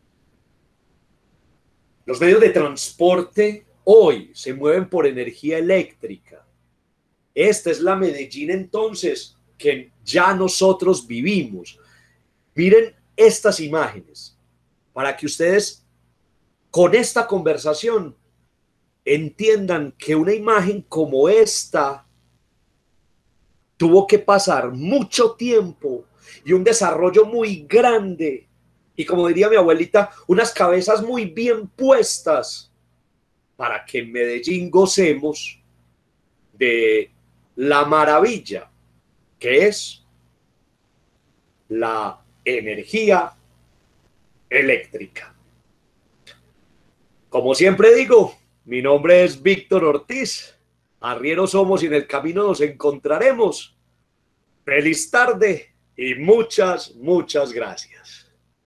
Los medios de transporte hoy se mueven por energía eléctrica. Esta es la Medellín entonces que ya nosotros vivimos. Miren estas imágenes para que ustedes con esta conversación entiendan que una imagen como esta tuvo que pasar mucho tiempo y un desarrollo muy grande y, como diría mi abuelita, unas cabezas muy bien puestas para que en Medellín gocemos de la maravilla que es la energía eléctrica. Como siempre digo, mi nombre es Víctor Ortiz. Arrieros somos y en el camino nos encontraremos. Feliz tarde y muchas, muchas gracias.